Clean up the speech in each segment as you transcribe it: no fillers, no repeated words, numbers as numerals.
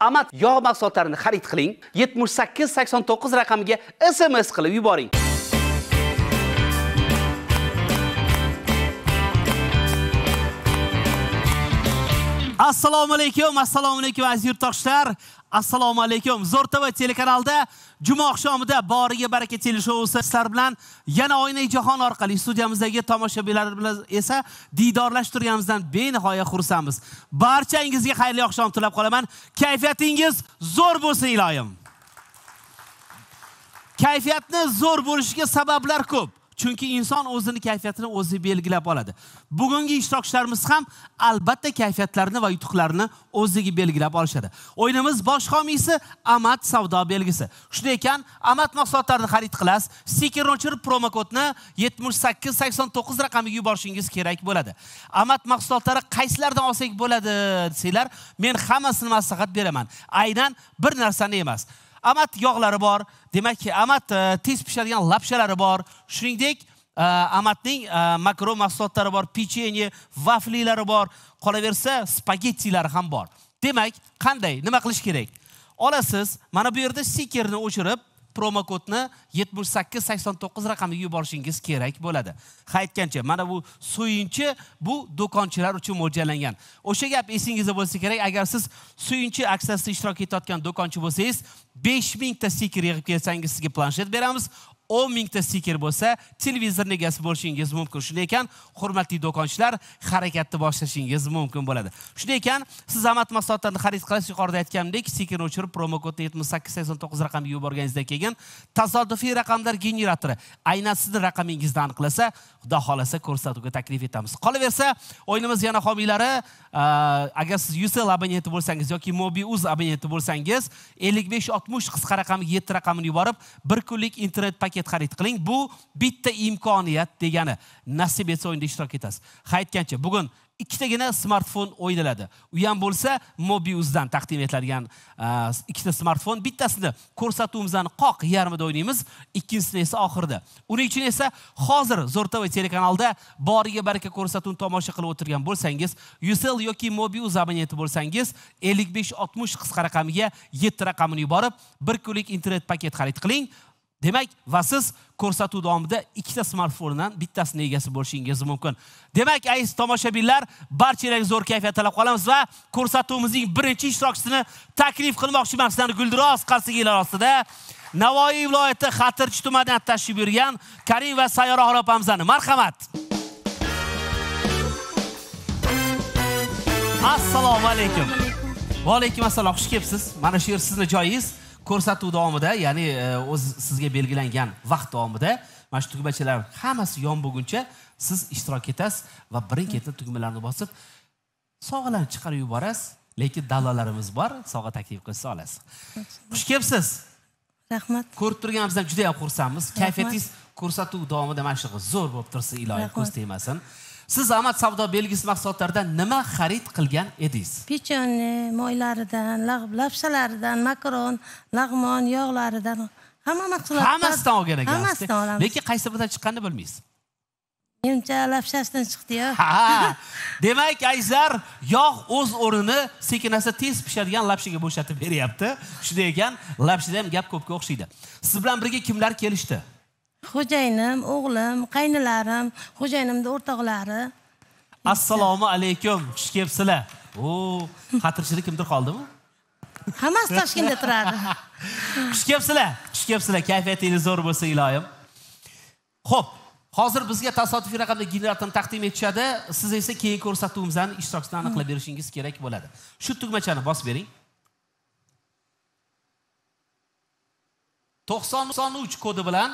Amat yog' mahsulotlarini xarid qiling. 7889 raqamiga SMS qilib yuboring. Assalomu alaykum aziz yurtdoshlar. Assalomu alaykum. Zo'r TV telekanalida juma oqshomida Boriga baraka teleshousi sizlar bilan yana Oyna jahon orqali studiyamizdagi tomoshabinlar bilan esa diydorlashtirganimizdan benihoya xursandmiz. Barchangizga xayrli oqshom tilab qolaman. Kayfiyatingiz zo'r bo'lsin iloyim. Kayfiyatni zo'r bo'lishiga sabablar ko'p. Chunki inson o'zini kayfiyatini o'zi belgilab oladi. Bugungi ishtirokchilarimiz ham albatta kayfiyatlarini va yutuqlarini o'ziga belgilab olishadi. O'yinimiz bosh homiysi Amat savdo belgisi. Shunday ekan, Amat mahsulotlarini xarid qilasiz. Stikerni o'chirib promo kodni 7889 raqamiga yuborishingiz kerak bo'ladi. Amat mahsulotlari qaysilardan olsak bo'ladi desanglar, men hammasini maslahat beraman. Aynan bir narsani emas. Amat yog'lari bor. Demak, Amat tez pishadigan lapshalari bor. Shuningdek, Amatning makro mahsulotlari bor, pechenye, vaflilari bor, qolaversa spagettilari ham bor. Demak, qanday, nima qilish kerak? Olasiz, mana bu yerda stikerni o'chirib, promo kodni 7889 raqamiga yuborishingiz kerak bo'ladi. Aytgancha, mana bu suyunchi bu do'konchilar uchun mo'ljallangan. O'sha gap esingizda bo'lsa kerak, agar siz suyunchi aksiyasida ishtirok etayotgan do'konchi bo'lsangiz, 5000 ta stiker yig'ib kelsangiz sizga planshet beramiz. 10,000 ta stiker bo'lsa, televizor egasi bo'lishingiz mumkin. Shunday ekan, hurmatli do'konchilar, harakatni boshlashingiz mumkin bo'ladi. Shunday ekan, siz Amat mahsulotlarini xarid qilasiz, yuqorida aytganimdek, stikerni o'chirib promo kodni 7889 raqamiga yuborganingizdan keyin tasodifiy raqamlar generatori aynan sizning raqamingizni aniqlasa, xudo xolasa ko'rsatuvga taklif etamiz. Qolaversa, o'yinimiz yana homiylari, agar siz Ucell abonenti bo'lsangiz yoki Mobiuz abonenti bo'lsangiz, 5560 qisqa raqamiga 7 raqamini yuborib, 1 kunlik internet paket xarid qiling. Bu bitta imkoniyat degani. Nasib etsa o'yinda ishtirok etasiz. Aytgancha, bugun ikkitagina smartfon o'ynaladi. U ham bo'lsa Mobiuzdan taqdim etiladigan ikkita smartfon. Bittasini ko'rsatuvimizdan qoq yarmida o'ynaymiz, ikkinchisini esa oxirida. Uning uchun esa hozir Zo'r TV telekanalida Boriga baraka ko'rsatuvini tomosha qilib o'tirgan bo'lsangiz, Ucell yoki Mobiuz abonenti bo'lsangiz, 5560 qisqa raqamiga 7 raqamini yuborib, 1 kunlik internet paket xarid qiling. Demak, va siz ko'rsatuv davomida ikkita smartfondan bittasini egasi bo'lishingiz mumkin. Demak, aziz tomoshabinlar, barchalarga zo'r kayfiyat tilab qolamiz va ko'rsatuvimizning birinchi ishtirokchisini taklif qilmoqchiman. Sizlarni guldiroz qarsigilar ostida Navoiy viloyati Xatirchi tumanidan tashrif buyurgan Karim va Sayyora opamizani marhamat. Assalomu alaykum. Va alaykum assalom. Xush kelibsiz. Mana shu yer sizning joyingiz. Ko'rsatuv davomida, ya'ni o'z sizga belgilangan vaqt davomida mana shu tugmachalar hammasi yon bo'lguncha siz ishtirok etasiz va birin-ketin tugmalarni bosib sovg'alarni chiqarib yuborasiz. Lekin dallollarimiz bor, sovg'a taklif qilsa olasiz. Xush kelibsiz. Rahmat. Ko'rib turganimizdan juda ham xursandmiz. Kayfiyatingiz ko'rsatuv davomida mana shu zo'r bo'lib tursa, iloyim ko'z tegmasin. Siz Amat savdo belgisi mahsulotlaridan nima xarid qilgan edingiz? Pechenye, moylaridan, lapshalaridan, makaron, lag'mon, yog'laridan, hamma mahsulotlar. Hammasidan olgan ekansiz. Hammasidan olamiz. Lekin qaysi biridan chiqqanini bilmaysiz. Menimcha lapshasidan chiqdi-yu. Ha. Demak, azizlar, yog' o'z o'rnini sekinasa tez pishadigan lapshaga bo'shatib beryapti. Shunday ekan, lapshada ham gap ko'pga o'xshaydi. Siz bilan birga kimlar kelishdi? Xo'jayinim, o'g'lim, qaynalarim, xo'jayinimning o'rtoqlari. Assalomu alaykum. Xush kelibsizlar. O, xatirchida kimdir qoldimi? Hammasi Toshkentda turadi. Xush kelibsizlar. Xush kelibsizlar. Kayfiyatingiz zo'r bo'lsa iloyim. Xo'p, hozir bizga tasodifiy raqamli generatorni taqdim etishadi. Siz esa keyin ko'rsatuvimizdan ishtirokchini aniqlab berishingiz kerak bo'ladi. Shu tugmachani bosib bering. 93 kodi bilan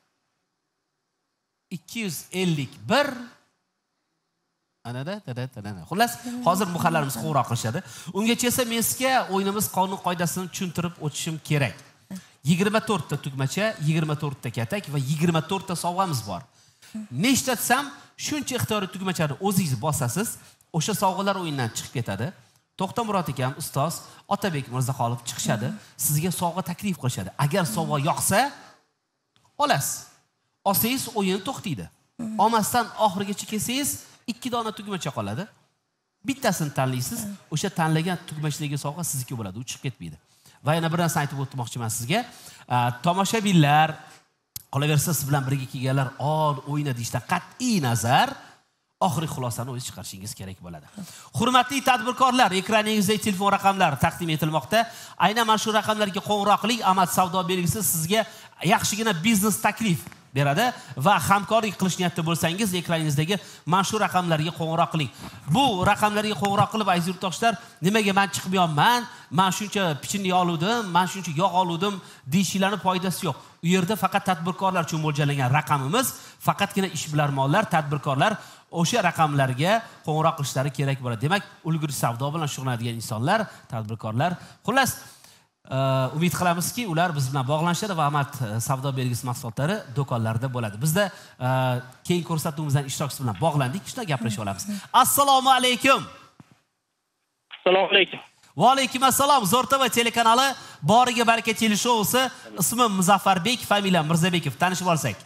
251 anada. Xullas, hozir muxallarimiz qo'ng'iroq qilishadi. Ungacha esa men sizga o'yinimiz qonun qoidasini tushuntirib o'tishim kerak. 24 ta tugmacha, 24 ta katak va 24 ta sovg'amiz bor. Nechta desam, shuncha ixtiyoriy tugmachani o'zingiz bosasiz, o'sha sovg'alar o'yindan chiqib ketadi. To'xtamurod akam, ustoz Otabek Mirzaxolov chiqishadi, sizga sovg'a taklif qilishadi. Agar sovg'a yoqsa, olasiz. Olsangiz o'yin to'xtaydi. Olmasdan oxirigacha kelsangiz 2 dona tugmacha qoladi. Bittasini tanlaysiz, o'sha tanlagan tugmachdagi sovg'a sizniki bo'ladi, u chiqib ketmaydi. Va yana bir narsa aytib o'tmoqchiman sizga. Tomoshabinlar, qolaversa siz bilan birga kelganlar o'yna deyishdan qat'iy nazar oxirgi xulosani o'zingiz chiqarishingiz kerak bo'ladi. Hurmatli tadbirkorlar, ekraningizdagi telefon raqamlari taqdim etilmoqda. Aynan mana shu raqamlarga qo'ng'iroq qiling. Amad savdo belgisi sizga yaxshigina biznes taklif beradi va hamkorlik qilish niyatida bo'lsangiz, ekraningizdagi mana shu raqamlarga qo'ng'iroq qiling. Bu raqamlarga qo'ng'iroq qilib, aziz yurtdoshlar, nimaga men chiqmayapman, men shuncha pichinni oluvdim, men shuncha yog' oluvdim deyishinglarning foydasi yo'q. U yerda faqat tadbirkorlar uchun mo'ljallangan raqamimiz, faqatgina ishbilarmonlar, tadbirkorlar o'sha raqamlarga qo'ng'iroq qilishlari kerak bo'ladi. Demak, ulgurji savdo bilan shug'ullanadigan insonlar, tadbirkorlar, xullas umid qilamizki, ular biz bilan bog'lanishadi va Amad savdo belgisi mahsulotlari do'konlarda bo'ladi. Bizda keyingi ko'rsatuvimizdan ishtirokchisi bilan bog'landik, shunday gaplashib olamiz. Assalomu alaykum. Assalomu alaykum. Va alaykum assalom. Zo'rtova telekanali Boriga baraka teleshousi. Ismim Muzaffarbek, familiyam Mirzabekov. Tanishib olsak.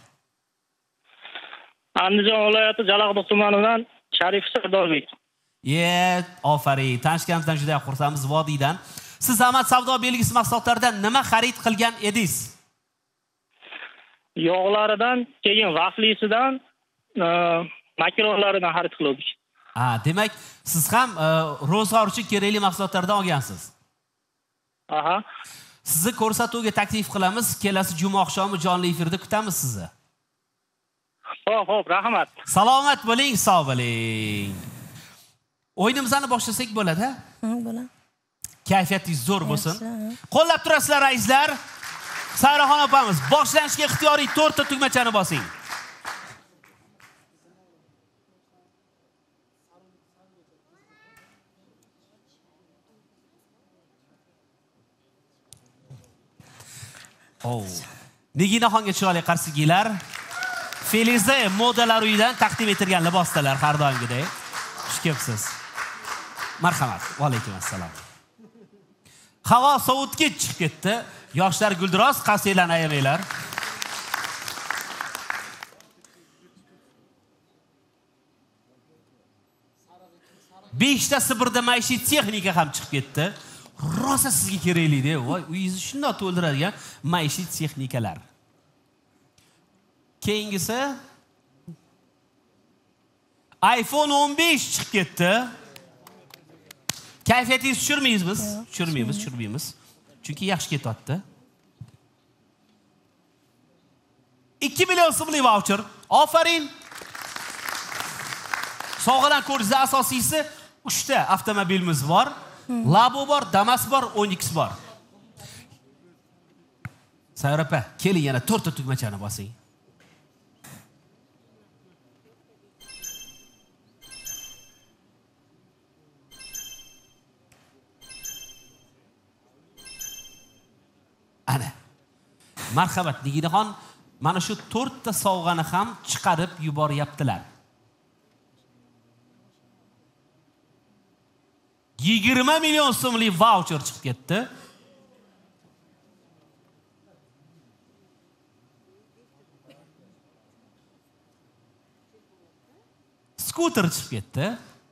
Andijon viloyati Jalag'doq tumanidan Sharif Sardorbek. Ofarin. Tanishganimizdan juda xursandmiz vodiydan. Siz Amad savdo belgisi mahsulotlaridan nima xarid qilgan edingiz? Yog'laridan, keyin vaflisidan, makaronlaridan xarid qildik. Demak, siz ham ro'zg'or uchun kerakli mahsulotlardan olgansiz. Aha. Sizni ko'rsatuvga taklif qilamiz. Kelasi juma oqshomi jonli efirda kutamiz sizni. Xo'p, rahmat. Salomat bo'ling, sog' bo'ling. O'yinimizni boshlasak bo'ladi, ha? Bo'ladi. Kayfiyatingiz zo'r bo'lsin. Qo'llab turasizlar, azizlar. Sayraxon opamiz, boshlanishga ixtiyoriy 4 ta tugmachani bosing. Niginaxonga chiroyli qarshigiylar. Feliza modalar uyidan taqdim etilgan libosdalar har doimgidek. Xush kelibsiz. Marhamat. Va alaykum assalom. Havo sovutgich chiqib ketdi. Yoshlar guldiroz, qasiylarni ayamanglar. Beshta Sibirda maishiy texnika ham chiqib ketdi. Rosa sizga kerakli-da. Voy, uyingizni shunday to'ldiradigan maishiy texnikalar. Keyingisi iPhone 15 chiqib ketdi. Kayfiyatingizni tushirmaymiz. Tushirmaymiz. Chunki yaxshi ketyapti. 2 million so'mlik voucher. Ofarin. Sog'alan ko'rishda asosiysi 3 ta avtomobilimiz bor. Labo bor, Damas bor, Onyx bor. Sayrapa, keling yana 4 ta tugmachani bosing. Ana. Marhamat, Niginaxon, mana shu 4 ta sovg'ani ham chiqarib yuboryaptilar. 20 million so'mlik voucher chiqib ketdi. Skuter chiqib ketdi.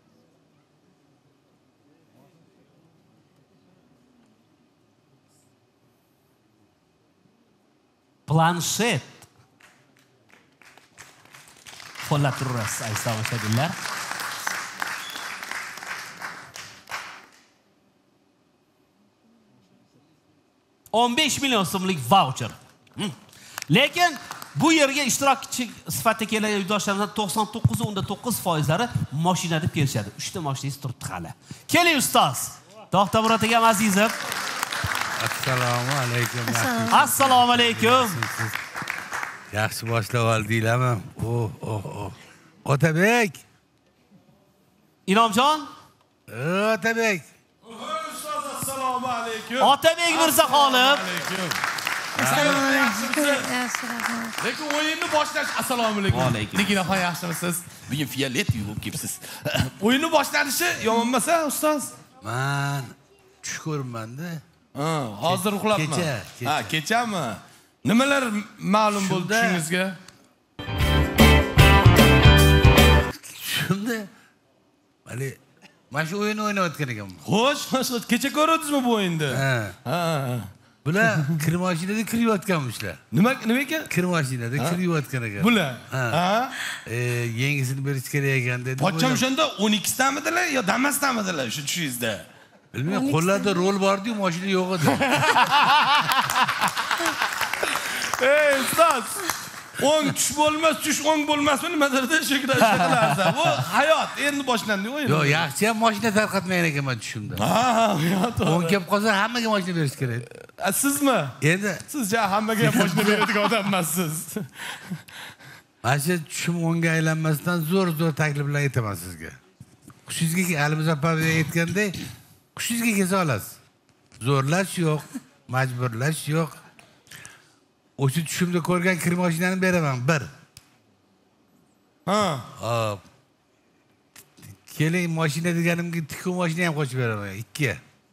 Planshet. Qo'llab turasiz, aziz tomoshabinlar. $15 million so'mlik voucher. Lekin bu yerga ishtirokchi sifatida kelgan yurtdoshlarimizdan 99.9% mashina deb kelishadi. 3 ta mashinangiz turibdi hali. Keling ustoz. To'xtamurod akam azizim. Assalomu alaykum. Assalomu alaykum. Yaxshi boshlab oldinglarmi? Otabek. Inomjon? Otabek. Assalomu alaykum. Otabek Mirzaxonim. Assalomu alaykum. Lekin o'yinni boshlash assalomu alaykum. Niginaxon yaxshimisiz? Bugun fiolet yuvib kelibsiz. O'yinni boshlanishi yomon emas, ustoz? Men tush ko'rmanda. Hozir uxlabman. Kechami? Nimalar ma'lum bo'ldi tushingizga? Shunda, Mana shu o'yinni o'ynayotgan ekanman. Xo'sh, kecha ko'rdingizmi bu o'yinni? Ha. Bular kir mashinada kiryotganmishlar. Nima ekan? Kir mashinada kiryotgan ekan. Bular. Ha. Yangisini berish kerak ekan dedi. Pochcham o'shanda 12 tamidilar yo Damas'tamidilar shu tushingizda? Bilmayman, qo'llarda rol bor-ku, mashina yo'q edi. Ey, ustoz. O'ng tush bo'lmas, tush o'ng bo'lmasmi nimadirda shekillarsa. Bu hayot endi boshlandi o'yin. Yo'q, yaxshi ham mashina tarqatmagan ekanman tushimda. Ha, to'g'ri. O'ng kelib qolsa hammaga mashina berish kerak. Sizmi? Endi Siz hammaga ham mashina beradigan odam emassiz. mana shu tushim o'ngga aylanmasdan zo'r takliflar aytaman sizga. Qushingizga Alimiz opa aytgandek, qushingizga kelsa olasiz. Zo'rlash yo'q, majburlash yo'q. O'sha tushimda ko'rgan kir mashinani beraman, 1. Ha. Hop. Keling, mashina deganimga tikuv mashina ham qo'shib beraman, 2.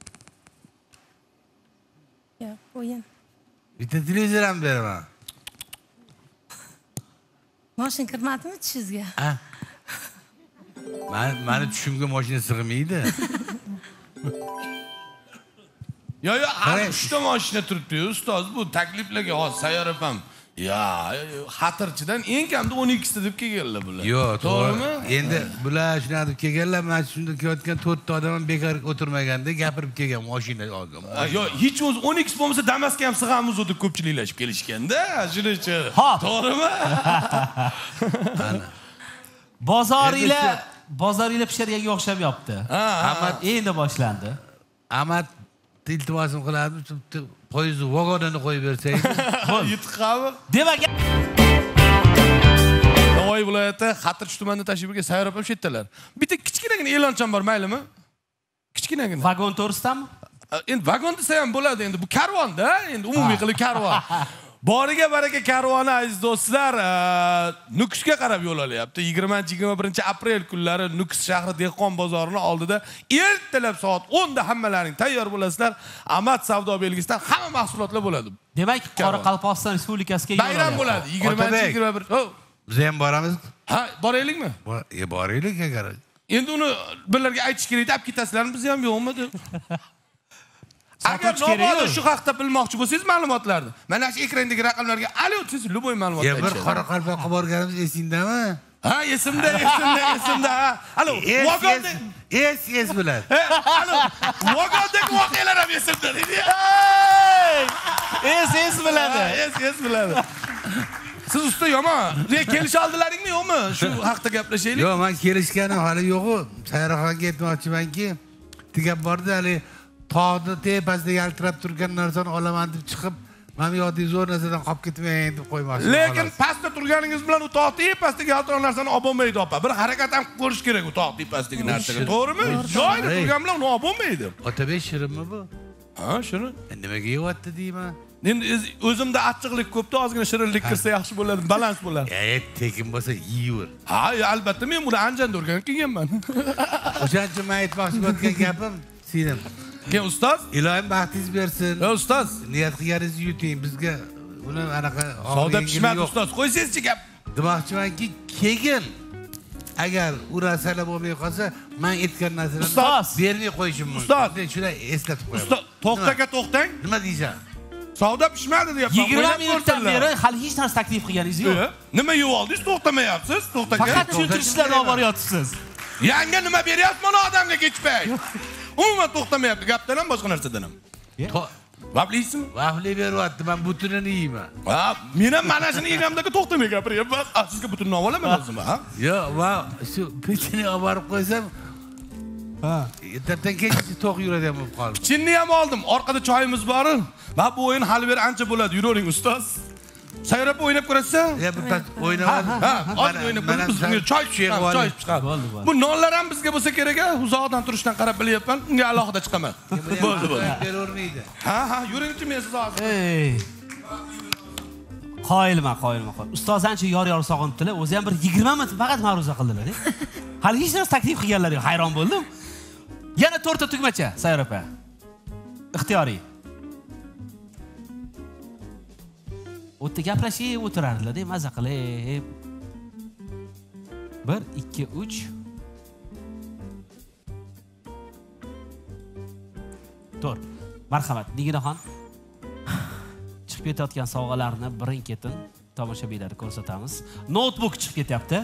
Yo'q, o'yin. Bitta televizor ham beraman. Mashina kirmadimi tushingizga? Ha? Mani tushimga mashina sig'maydi. Yo, har uchta mashina turibdi-yu, ustoz. Bu takliflarga hozir sayyorab ham. Ya, xatirchidan eng kamida 12 ta deb kelganlar bular. Yo'q, to'g'rimi? Endi bular shuna deb kelganlar, mana shunda kelayotgan 4 ta odam bekor o'tirmaganda gapirib kelgan mashina olgan. Yo'q, hech o'zi 12 bo'lmasa Damas'ga ham sig'amiz deb ko'pchiliklashib kelishganda, shuning uchun. To'g'rimi? Bozoriylar pishirganga o'xshab yopti. Ahmad endi boshlandi. Ahmad iltimosim qiladi, poyezd vagonini qo'yib bersaydi. Yutqami? Demak, Navoiy viloyati Xatirchi tumanida tashrifga sayyorab ham chetdalar. Bitta kichkinagina e'loncham bor, maylimi? Kichkinagina. Vagon to'g'risidami? Endi vagon desa ham bo'ladi, endi bu karvon-da, endi umumiy qilib karvon. Boriga baraka karvoni aziz do'stlar, Nukusga qarab yo'l olyapti. 20-21 aprel kunlari Nukus shahri dehqon bozorini oldida ertalab soat 10 da hammalaring tayyor bo'lasizlar. Ahmad savdo belgisidan hamma mahsulotlar bo'ladi. Demak, Qoraqalpog'iston Respublikasiga yo'l bayram bo'ladi. 20-21. Biz ham boramiz. Ha, boraylikmi? Boraylik agar. Endi uni birlarga aytish kerak, olib ketasizlarmi? Biz ham yo'qmi deb. Agar nobodo shu haqda bilmoqchi bo'lsangiz ma'lumotlarni, mana shu ekrandagi raqamlarga alo o'tsangiz, luboy ma'lumot aytasiz. Bir Qoraqalpoqqa borganimiz esingdami? Ha, esimda. Alo, vagonda es bilan. Alo, vagondagi voqealar ham esimda dedi. Es biladi. Es biladi. Siz usta yomon. Kelisha oldilaringmi yo'qmi? Shu haqda gaplashaylik. Yo'q, men kelishganim hali yo'q-ku. Sayroxonga aytmoqchimanki, tigab bordi, hali tog'ni tepasida yaltirab turgan narsani olaman deb chiqib, mana yodingiz zo'r narsadan qolib ketmayin deb qo'ymoqchi. Lekin pastda turganingiz bilan u tog' tepasidagi yaltiroq narsani olib bo'lmaydi, opa. Bir harakat ham ko'rish kerak u tog' tepasidagi narsaga. To'g'rimi? Joyida turgan bilan uni olib bo'lmaydi. Otabek shirinmi bu? Ha, shirin. Nimaga yeyapti deyman? Endi o'zimda achchiqlik ko'pda, ozgina shirinlik kirsa yaxshi bo'ladi, balans bo'ladi. Tekin bo'lsa yeyver. Ha, albatta men buni Anjanda o'rganib kelganman. O'shancha men aytmoqchi bo'lgan gapim, singlim. Keyin ustoz, Ilohim baxtingiz bersin. Ustoz, niyat qilganingizni yuting. Bizga uni anaqa savdo pishmadi ustoz. Qo'ysangizchi gap. Demoqchimanki, keyin agar u narsalar bo'lmay qolsa, men aytgan narsalarni ustoz bermay qo'yishim mumkin. Ustoz, shuni eslatib qo'yaman. Ustoz, to'xtang. Nima deysan? Savdo pishmadi deyapman. 20 minutdan beri hali hech narsa taklif qilganingiz yo'q. Nima yeb oldingiz? To'xtamayapsiz. To'xtagan. Faqat tushuntirishlarni olib boryapsiz. Yanga nima beryapsiz mana odamga kechpay? Umuman to'xtamayapti, gapdan ham boshqa narsadan ham. Vafliysizmi? Vafli beryapti, men butunini yeyman. Ha, men ham mana shuni yeganimdagi to'xtamay gapiryapman. Sizga butunini olib olaman o'zim, ha? Yo'q, va shu pechini olib borib qo'ysam, ertadan kechgacha to'q yuradigan bo'lib qoldi. Chinni ham oldim. Orqada choyimiz bor. Va bu o'yin hali bir ancha bo'ladi. Yuravering ustoz. Sayrab o'ynab ko'rasiz? Ya bir pas o'ynab. Ha, hozir o'ynab ko'ramiz. Biz choy chiqadi. Bu nonlar ham bizga bo'lsa kerak-a? Uzoqdan turishdan qarab bilyapman. Unga alohida chiqaman. Bo'ldi. Beravermaydi. Ha, yuringchi men siz hozir. Qoyilman. Ustoz ancha yor sog'inibdilar. O'zi ham bir 20 minut faqat ma'ruza qildilar. Hali hech narsa taklif qilganlar yo'q. Hayron bo'ldim. Yana 4 ta tugmacha, Sayyor opa. Ixtiyoriy. O'tda gaplashib o'tirardilar-da, maza qilib. 1, 2, 3. To'r. Marhamat, Niginaxon. Chiqib ketayotgan sovg'alarni birin-ketin tomoshabinlarga ko'rsatamiz. Notebook chiqib ketyapti.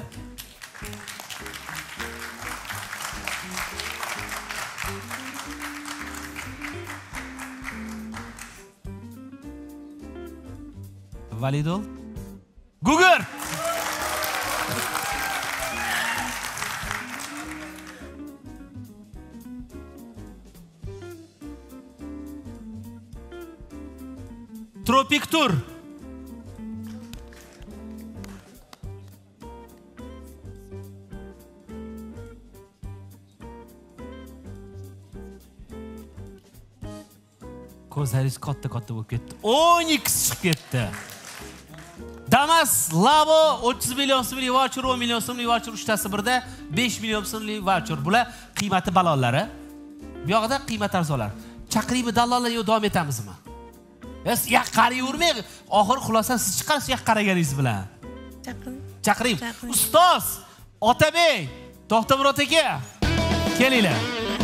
Validol. Google. Tropic Tour. Ko'zlaringiz katta-katta bo'lib ketdi. 12 chiqib ketdi. Damas, Labo 30 million so'mlik voucher, 10 million so'mlik voucher uchtasi birda 5 million so'mlik voucher. Bular qiymati balonlari. Bu yoqda qiymat arzonlar. Chaqirimi dallollar yo davom etamizmi? Siz yoq qarayvermang. Oxir xulosa siz chiqarsiz yoq qaraganingiz bilan. Chaqiring. Ustoz Otabek, To'xtamurod aka, kelinglar.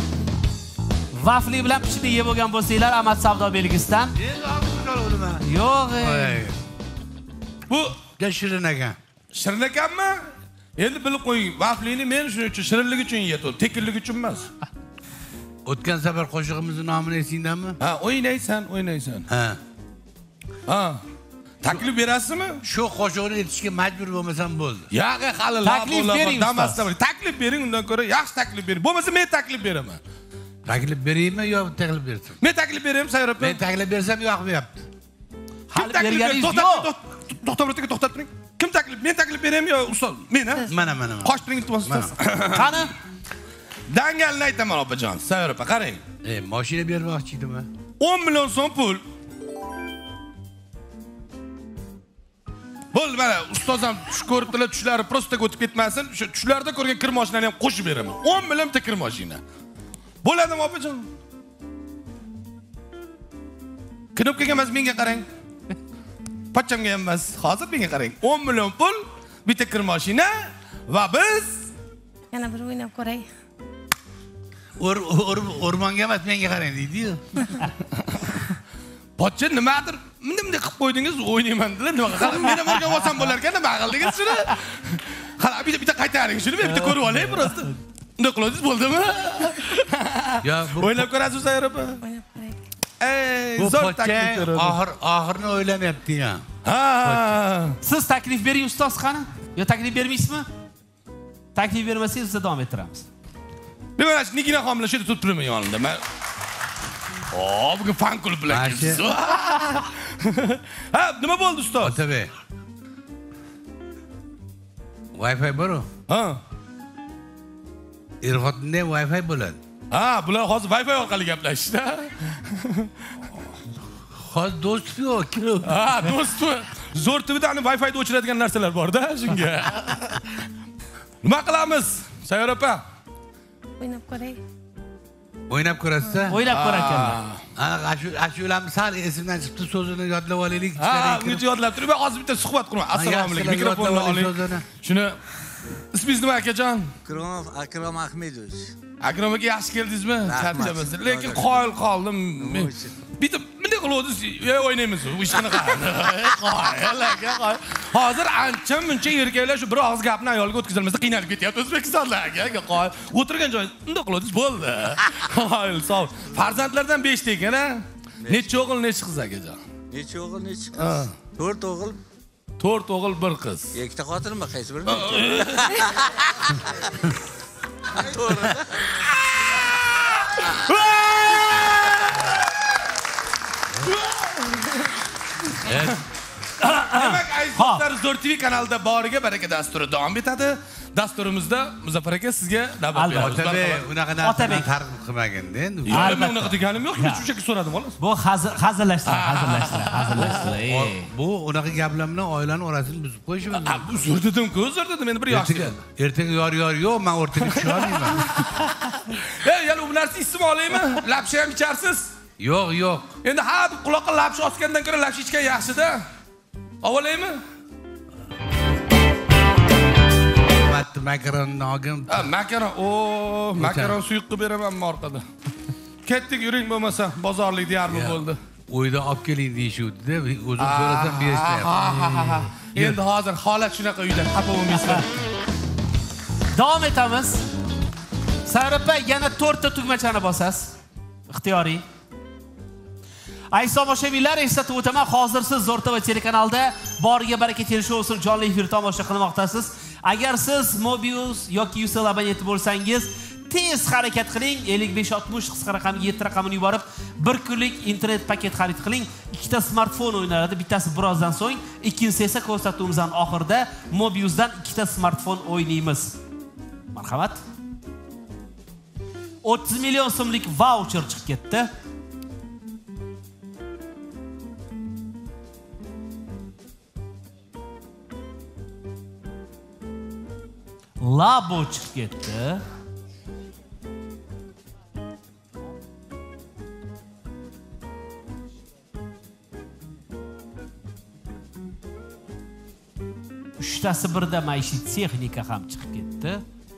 Vafli bilan pichni yeb bo'lgan bo'lsanglar, Amat savdo belgisidan. Yo'q. Bu Shirin ekan. Shirin ekanmi? Endi bilib qo'ying, vaflini men shuning uchun shirinlik uchun yeyapman, tekinlik uchun emas. O'tgan safar qo'shig'imizning nomini esingdanmi? Ha, o'ynaysan. Ha. Taklif berasizmi? Shu qo'shiqni aytishga majbur bo'lmasam bo'ldi. Yo'q, hali taklif bering. Taklif bering, undan ko'ra yaxshi taklif bering. Bo'lmasa men taklif beraman. Taklif beraymi yo taklif bersam? Men taklif beraman, Sayropa. Men taklif bersam yoqmayapti. Hali berganingiz yo'q. To'xtab turing. Kim taklif? Men taklif beraymi yo ustoz? Men, ha? Mana. Qochtiring iltimos ustoz. Qani? Dangalni aytaman, opajon. Sayropa, qarang. Mashina bermoqchi edimmi? 10 million so'm pul. Bo'l, mana ustozam tush ko'ribdilar, tushlari prosta o'tib ketmasin. Shu tushlarda ko'rgan kir mashinani ham qo'shib beraman. 10 million ta kir mashina. Bo'ladimi, opajon? Knopkaga emas, menga qarang. Pachchamga emas, hozir menga qarang. 10 million pul, bitta kir mashina va biz yana bir o'ynab ko'ray. O'rmonga emas, menga qarang deydi-yu. Pochcha nimadir, bunday qilib qo'ydingiz, o'ynayman dedilar. Nima qilib, men ham o'rganib olsam bo'lar ekan, nima qildingiz shuni? Qara, bitta qaytaring shuni, men bitta ko'rib olay prosta. Unday qilasiz bo'ldimi? Yo, o'ylab ko'rasiz, Sayropa? O'ynab ko'ray. Bu pochcha oxirini o'ylamayapti-ya. Ha. Siz taklif bering ustoz qani? Yo taklif bermaysizmi? Taklif bermasangiz biz davom ettiramiz. Men mana shu Niginaxon bilan shu yerda turib turaman yonimda. Men bugun fan klub bilan kelibsiz. Ha, nima bo'ldi ustoz? Otabek. Wi-Fi bor-ku? Ha. Er-xotinda Wi-Fi bo'ladi. Ha, bular hozir Wi-Fi orqali gaplashishdi. Hozir do'st yo'q. Ha, do'st. Zo'r TVda Wi-Fi da o'chiradigan narsalar bor-da, shunga. Nima qilamiz? Sayropa. O'ynab ko'ray. O'ynab ko'rasiz-a? O'ylab ko'rakanlar. Ashulamni sal esimdan chiqdi, so'zini yodlab olaylik. Ha, uni yodlab turib, hozir bitta suhbat quraman. Assalomu alaykum. Mikrofonni oling. Shuni ismingiz nima akajon? Akrom Ahmedovich. Akrom aka, yaxshi keldingizmi? Charchamas. Lekin qoyil qoldim. Bitta bunday qiluvdingiz, o'ynaymiz. Bu ish qanaqa? Qoyil aka, qoyil. Hozir ancha-muncha erkaklar shu bir og'iz gapni ayolga o'tkazilmasa qiynalib ketyapti O'zbekistonlarga. Qoyil. O'tirgan joy bunday qiluvdingiz, bo'ldi. Qoyil, sog'. Farzandlardan 5 ta ekan-a? Necha o'g'il, necha qiz akajon? Necha o'g'il, necha qiz? 4 o'g'il, 4 o'g'il, 1 qiz. Ikkita xotinmi, qaysi biri? To'g'ri. Demak, Aziz Zo'r TV kanalida Boriga baraka dasturi davom etadi. Dasturimizda Muzaffar aka sizga navbat beramiz. Otabek, unaqa narsani targ'ib qilmaganda endi. Men unaqa deganim yo'q, men shunchaki so'radim xolos. Bu hazillashtilar. Bu unaqa gaplar bilan oilani orasini buzib qo'yish emas. Bu zo'r dedim-ku, zo'r dedim. Endi bir yoshga. Ertaga yor yo'q, men o'rtaga tusha olmayman. Yana bu narsa ism olaymi? Lapsha ham icharsiz? Yo'q. Endi ha, quloqqa lapsha osgandan ko'ra lapsha ichgan yaxshi-da. Ovolaymi? Makaron nogim. Makaron, makaron suyuq qilib beraman orqada. Ketdik, yuring bo'lmasa, bozorlik deyarmi bo'ldi. Uyda olib keling deyishuvdi-da, o'zim so'rasam berishmayapti. Endi hozir holat shunaqa uyda, xafa bo'lmaysizlar. Davom etamiz. Sarapa yana 4 ta tugmachani bosasiz. Ixtiyoriy. Aziz tomoshabinlar, eslatib o'taman, hozir siz Zo'rta va telekanalda Boriga baraka teleshou uchun jonli efir tomosha qilmoqdasiz. Agar siz Mobius yoki Ucell abonenti bo'lsangiz, tez harakat qiling, 5560 qisqa raqamga 7 raqamini yuborib, 1 kunlik internet paket xarid qiling. 2 ta smartfon o'ynaladi, bittasi birozdan so'ng, ikkinchisi esa ko'rsatuvimizning oxirida Mobiusdan 2 ta smartfon o'ynaymiz. Marhamat. 30 million so'mlik voucher chiqib ketdi. Labo chiqib ketdi. Uchtasi birda maishiy texnika ham chiqib ketdi.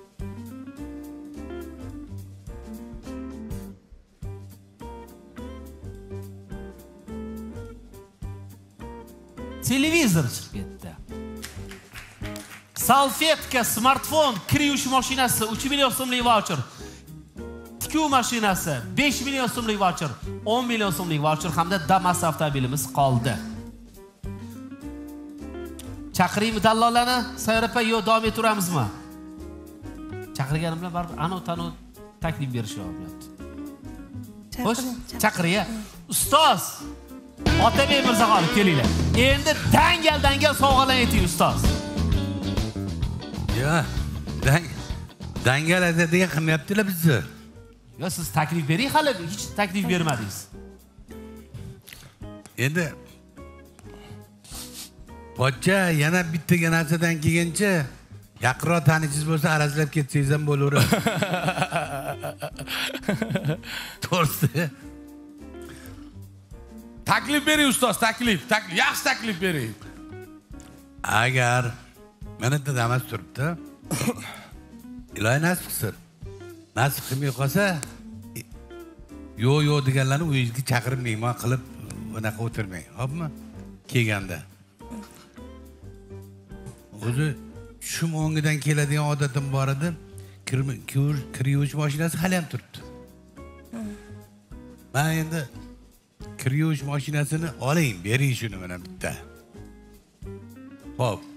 Televizor chiqib ketdi. Salfetka, smartfon, kir yuvish mashinasi, 3 million so'mlik voucher. Tikuv mashinasi, 5 million so'mlik voucher, 10 million so'mlik voucher hamda Damas avtomobilimiz qoldi. Chaqiraymi dallollarni? Sayrapa yo davom ettiramizmi? Chaqirganim bilan baribir anot taklif berishyapti. Xo'sh, chaqiring. Ustoz Otabek Mirzaxonov kelinglar. Endi dangal sovg'alar ayting ustoz. Ya, dangal degan qilmayaptilar bizni. Yo, siz taklif bering, hali hech taklif bermadingiz. Endi pochcha yana bittaga narsadan kelgancha yaqinroq tanishingiz bo'lsa arazlab ketsangiz ham bo'laveradi. To'g'risi. Taklif bering ustoz, taklif, yaxshi taklif bering. Agar mana bitta Damas turibdi. Ilohi nasib qilsin. Nasib qilmay qolsa, yo'q deganlarni uyingizga chaqirib mehmon qilib unaqa o'tirmang, xo'pmi? Kelganda. O'zi tushum o'ngidan keladigan odatim bor edi. Kir yuvish mashinasi hali ham turibdi. Men endi kir yuvish mashinasini oling, bering shuni mana bitta. Xo'p.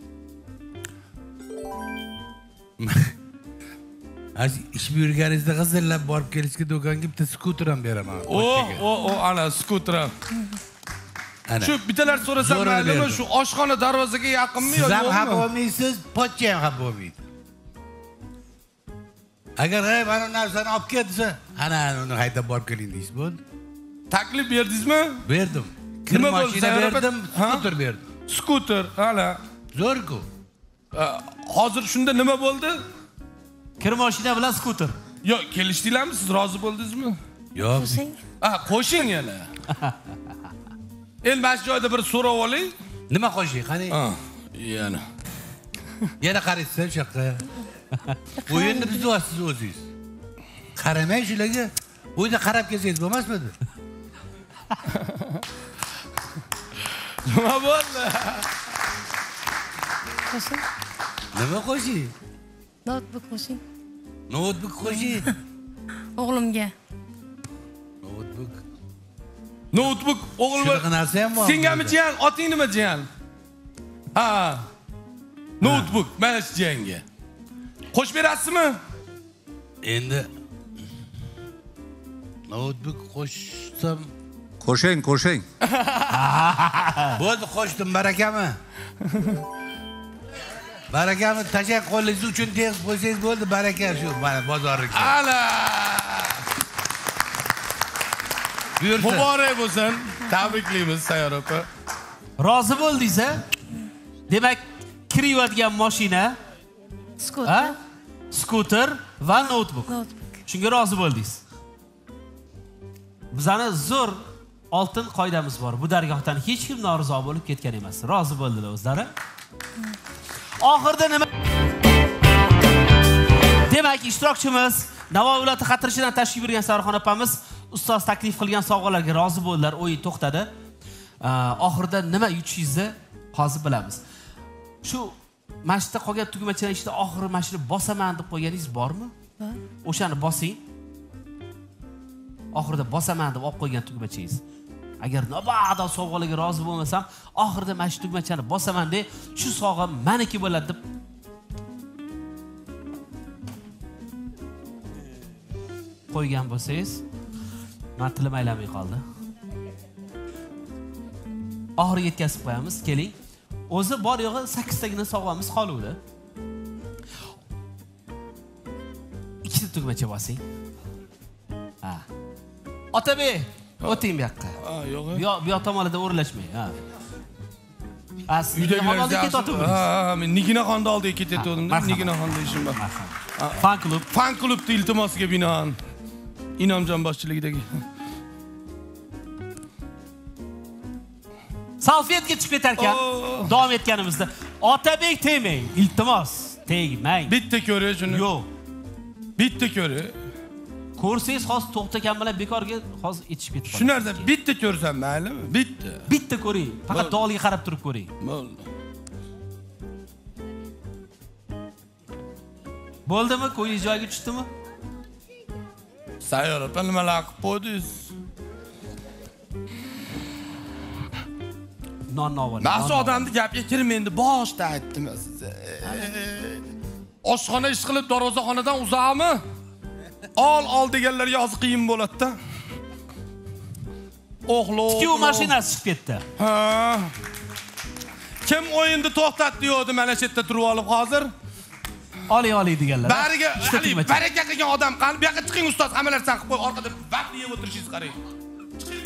Az ish buyurganingizda g'izillab borib kelishga do'konga bitta skuter ham beraman. Ana skuter. Shu bittalar so'rasam maylimi, shu oshxona darvozaga yaqinmi yoki yo'qmi? Siz ham bo'lmaysiz, pochcha ham bo'lmaydi. Agar mana narsani olib ketsa, ana uni haydab borib keling deysiz bo'ldi. Taklif berdingizmi? Berdim. Kir mashina berdim, skuter berdim. Skuter, ana. Zo'r-ku. Hozir shunda nima bo'ldi? Kir mashina bilan skuter. Yo, kelishdinglarmi? Siz rozi bo'ldingizmi? Yo'q. Qo'shing yana. Mana shu joyda bir so'rab oling. Nima qo'shing? Qani? Yana. Yana qaraysiz shu yoqqa. O'yinni biz o'zsiz o'zingiz. Qaramang shularga. Uyda qarab kelsangiz bo'lmasmidi? Nima bo'ldi? Qo'shing. Nima qo'shing? Notebook qo'shing. Notebook qo'shing. O'g'limga. Notebook o'g'lim. Shunaqa narsa ham bor. Singami jiyan, oting nima jiyan? Ha. Notebook mana shu jiyanga. Qo'shib berasizmi? Endi notebook qo'shsam, Qo'shing. bo'ldi, qo'shdim, barakami? Barakami tashak qo'lingiz uchun tez qo'ysangiz bo'ldi, baraka shu mana bozorga. Ala! Buyursin. Muborak bo'lsin. Tabriklaymiz Sayyor opa. Rozi bo'ldingiz-a? Demak, kir yuvadigan mashina, Skuter. skuter va notebook. Shunga rozi bo'ldingiz. Bizani zo'r oltin qoidamiz bor. Bu dargohdan hech kim norizo bo'lib ketgan emas. Rozi bo'ldilar o'zlari. Oxirida nima? Demak, ishtirokchimiz Navoiy viloyati Xatirchidan tashrif buyurgan Sarxon opamiz ustoz taklif qilgan sovg'alarga rozi bo'ldilar, o'yin to'xtadi. Oxirida nima yutishingizni hozir bilamiz. Shu mashina qolgan tugmachalar ichida oxiri mashina bosaman deb qo'yganingiz bormi? Bor. O'shani bosing. Oxirida bosaman deb olib qo'ygan tugmachangiz. Agar nobada sovg'alarga rozi bo'lmasam, oxirida mana shu tugmachani bosaman deb, shu sovg'a meniki bo'ladi deb qo'ygan bo'lsangiz, men tilim aylanmay qoldi. Oxiriga yetkazib qo'yamiz, keling. O'zi bor yo'g'i 8 tagina sovg'amiz qoluvdi. Ikkita tugmacha bosing. Ha. Otabek, o'ting bu yoqqa. Yo'q. Bu yoq tomonida o'rlashmang. Ha. Uydagilarga ketotibmiz. Men Niginaxonni oldiga ketayotgandim. Niginaxonda ishim bor. Fan klub. Fan klubda iltimosiga binoan Inomjon boshchiligidagi. Salfetga chiqib ketar ekan. Davom etganimizda Otabek tegmang, iltimos, tegmang. Bitta ko'ray shuni. Yo'q. Bitta ko'ray. Ko'rsangiz hozir to'xtagan bilan bekorga hozir etishib ketdi. Shu narsa bitta ko'rsam maylimi? Bitta. Bitta ko'ring. Faqat doliga qarab turib ko'ring. Bo'ldi. Bo'ldimi? Ko'yli joyiga tushdimi? Sayyora, nimalar qilib qo'ydingiz? Non-novon. Nasıl odamni gapga kirmaydi, boshda aytdim sizga. Oshxona ish qilib darvozaxonadan uzoqmi? Ol deganlarga hozir qiyin bo'ladi-da. O'g'lo. Tikuv mashinasi chiqib ketdi. Ha. Kim o'yinni to'xtatdi deydi, mana shu yerda turib olib hozir. Oling deganlar. Bariga, baraka qilgan odam qani, bu yoqqa chiqing ustoz, hamma narsani qilib qo'y, orqada vaqt yeb o'tirishingiz qarang. Chiqing.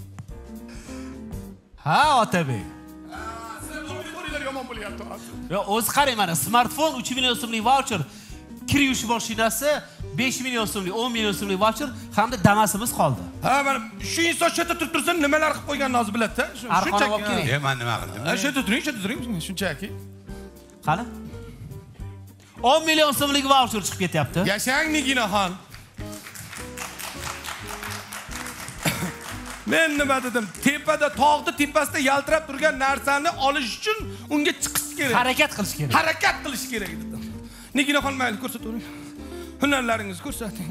Ha, Otabek. Sizlar bo'lmay qo'ringlar, yomon bo'lyapti hozir. Yo, o'zi qarang mana, smartfon 3 million so'mlik voucher, kir yuvish mashinasi 5 million so'mlik, 10 million so'mlik voucher hamda damasimiz qoldi. Ha, mana shu inson shu yerda turib tursin, nimalar qilib qo'yganini hozir biladi-da. Shunchaki. Men nima qildim? Shu yerda turing, shunchaki. Qani? 10 million so'mlik voucher chiqib ketyapti. Yashang Niginaxon. Men nima dedim? Tepada, tog'da tepasida yaltirab turgan narsani olish uchun unga chiqish kerak. Harakat qilish kerak. Harakat qilish kerak dedim. Niginaxon mayli ko'rsatavering. Hunarlaringizni ko'rsating.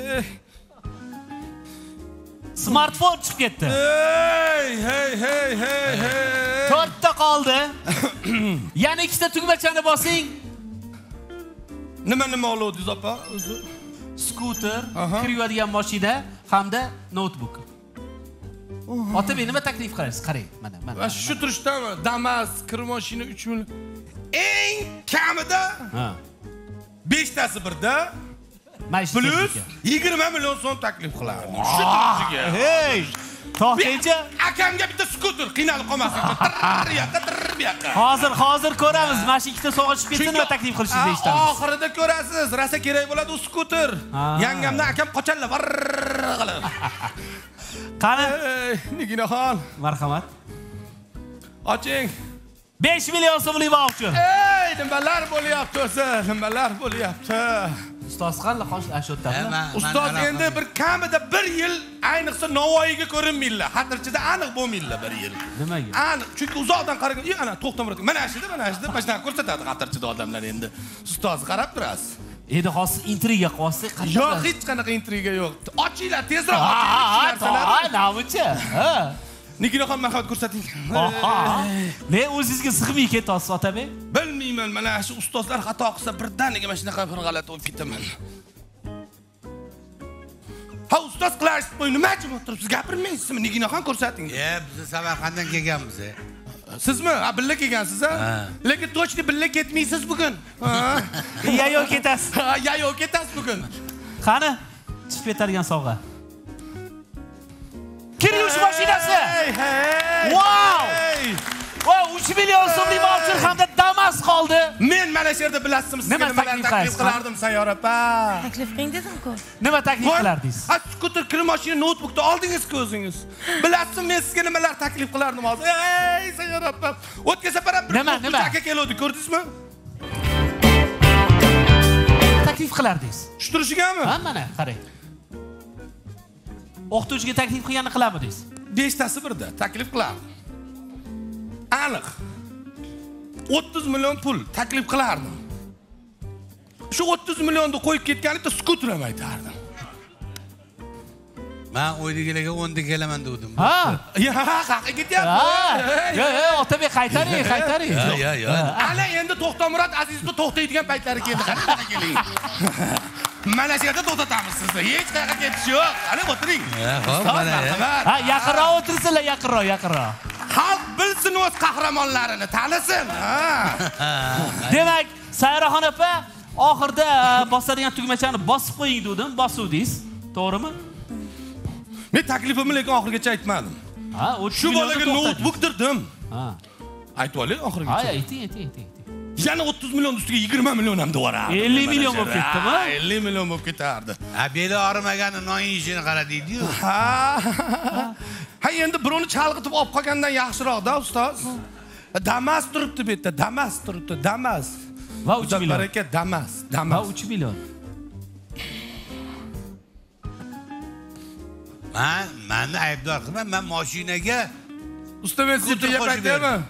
Smartfon chiqib ketdi. Hey. 4 ta qoldi. Yana 2 ta tugmachani bosing. Nima olodingiz opa? O'zi Skuter, kir yuvadigan mashina hamda notebook. Otabek nima taklif qilasiz? Qarang, mana. Shu turishdami? Damas, kir mashina 3 million. Eng kamida 5 tasi birda. Plus 20 million so'm taklif qilardim. Shu turishiga. Hey! To'xtaychi. Akamga bitta skuter qiynalib qolmasin. Tir. Hozir ko'ramiz. Mana shu ikkita sovg'a chiqib ketsa nima taklif qilishingizni eshitamiz. Oxirida ko'rasiz. Rasa kerak bo'ladi u skuter. Yangamdan akam qochanlar qilib. Qani? Niginaxon. Marhamat. Oching. 5 million so'mlik voucher. Ey, nimalar bo'lyapti o'zi? Nimalar bo'lyapti? Ustoz qanday ashotdami? Ustoz endi bir kamida 1 yil ayniqsa Navoiyga ko'rinmaylar. Xatirchida aniq bo'lmaylar 1 yil. Nimaga? Aniq, chunki uzoqdan qaragan, ana to'xtamadi. Mana shida, mana ko'rsatadi xatirchida odamlar endi. Ustoz qarab turasiz. Endi hozir intriga qilsak qanday? Yo'q, hech qanaqa intriga yo'q. Ochinglar, tezroq ochinglar. Namucha? Ha. Niginaxon marhamat ko'rsating. Ne o'zingizga sig'may ketyapsiz, Otabek? Bilmayman, mana shu ustozlar xato qilsa birdaniga mana shunaqa bir g'alati bo'lib ketaman. Ha, ustoz qilash qo'y, nima jim o'tiribsiz? Gapirmaysizmi? Niginaxon ko'rsating. Biz Samarqanddan kelganmiz. Sizmi? Ha, birga kelgansiz, ha? Lekin точно birga ketmaysiz bugun. Yayov ketasiz. Ha, yayov ketasiz bugun. Qani? Chiqib ketadigan sovg'a. Kir yuvish mashinasi. Wow! Wow, 3 million so'mlik voucher hamda Damas qoldi. Men mana shu yerda bilasizmi, sizga nimalar taklif qilardim, Sayyora opa? Taklif qiling dedim-ku. Nima taklif qilardingiz? Ha, skuter, kir mashina, notebookni oldingiz-ku o'zingiz. Bilasizmi, men sizga nimalar taklif qilardim hozir? Ey, Sayyora opa. O'tgan safar ham bir aka keldi, ko'rdingizmi? Taklif qilardingiz. Shu turishigami? Ha, mana, qarang. O'qituvchiga taklif qilganini qilamidingiz? 5tasi birda taklif qilardim. Aniq. 30 million pul taklif qilardim. Shu 30 millionni qo'yib ketganida skuter ham aytardim. Men o'ydigilarga 10 ta kelaman dedim. Ha? Ya, qaqa ketyapti. Yo, Otabek qaytaring. Yo. Ana endi To'xtamurod Azizovni to'xtaydigan paytlari keldi. Qanaqa keling. Mana shu yerda to'xtatamiz sizni. Hech qayerga ketish yo'q. Ana o'tiring. Xo'p, mana. Ha, yaqinroq o'tirsizlar, yaqinroq. Xalq bilsin o'z qahramonlarini, tanisin. Demak, Sayraxon opa, oxirida bosadigan tugmachani bosib qo'ying dedim, bosuvdingiz. To'g'rimi? Men taklifimni lekin oxirigacha aytmadim. Ha, Shu bolaga notebook dirdim. Ha. Aytib oling oxirigacha. Ha, ayting. Yana 30 million ustiga 20 million ham devorardi. 50 million bo'lib ketdimi? 50 million bo'lib ketardi. Ha, beli og'rimagani non yeyishini qara deydi-yu. Ha, endi birovni chalg'itib olib qolgandan yaxshiroq-da, ustoz. Damas turibdi bu yerda, Damas. Va 3 million. Baraka Damas. Va 3 million. Meni aybdor qilma, men mashinaga usta men sizga gap aytaymi?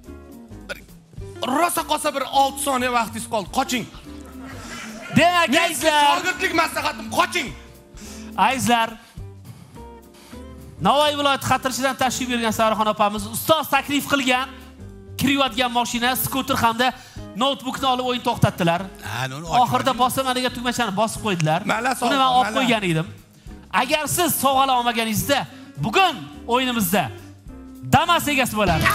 Rosa qolsa bir 6 soniya vaqtingiz qoldi. Qoching. Demak, azizlar, shogirdlik maslahatim, qoching. Azizlar, Navoiy viloyati Xatirchidan tashrif buyurgan Sayraxon opamiz ustoz taklif qilgan kirayotgan mashina, skuter hamda notebookni olib o'yin to'xtatdilar. Oxirida bosaman degan tugmachani bosib qo'ydilar. Uni men olib qo'ygan edim. Agar siz sovg'ala olmaganingizda, bugun o'yinimizda Damas egasi bo'ladi.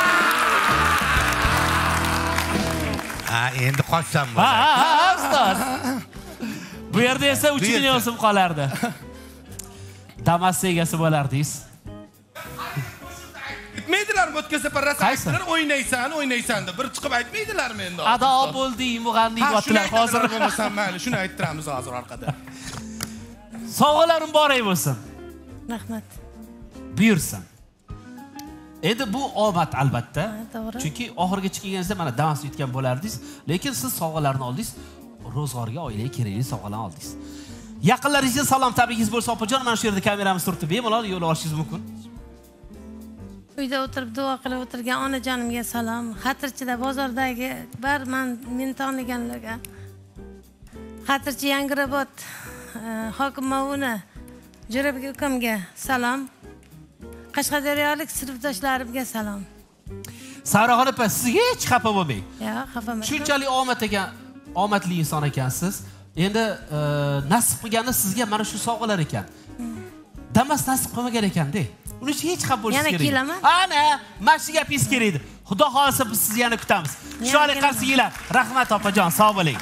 Ha, endi qochsam bo'ladi. Ha, ustoz. Bu yerda esa 3 million so'm qolardi. Damas egasi bo'lardingiz. Aytmaydilarmi o'tkazsa parrasa aytdilar, o'ynaysan deb bir chiqib aytmaydilarmi endi? Ado bo'lding, mug'anniy bo'tdilar hozir. Bo'lmasam mayli, shuni ayttiramiz hozir orqada. Sovg'alarim boray bo'lsin. Rahmat. Buyursin. Endi bu omad albatta. To'g'ri. Chunki oxirigacha kelganingizda mana Damas yutgan bo'lardingiz, lekin siz sovg'alarni oldingiz, ro'zg'orga, oilaga kerakli sovg'alarni oldingiz. Yaqinlaringizga salom tabrikingiz bo'lsa, opajon, mana shu yerda kameramiz turibdi, bemalol yo'l olishingiz mumkin. Uyda o'tirib duo qilib o'tirgan onajonimga salom. Xatirchida bozordagi men taniganlarga. Xatirchi Yangiobod hokim ma'muni Jo'rabek ukamga salom. Qashqadaryolik sinfdoshlarimga salom. Sayraxon opa, sizga hech xafa bo'lmang. Yo'q, xafa emasman. Shunchalik omadli inson ekansiz. Endi nasib qilgani sizga mana shu sovg'alar ekan. Damas nasib qilmagan ekan-da. Uni hech xafa bo'lish kerak. Yana kelaman? Ana, mana shu gapingiz kerak edi. Xudo xolisa biz sizni yana kutamiz. Xushalik qilsinglar. Rahmat opajon, sog' bo'ling.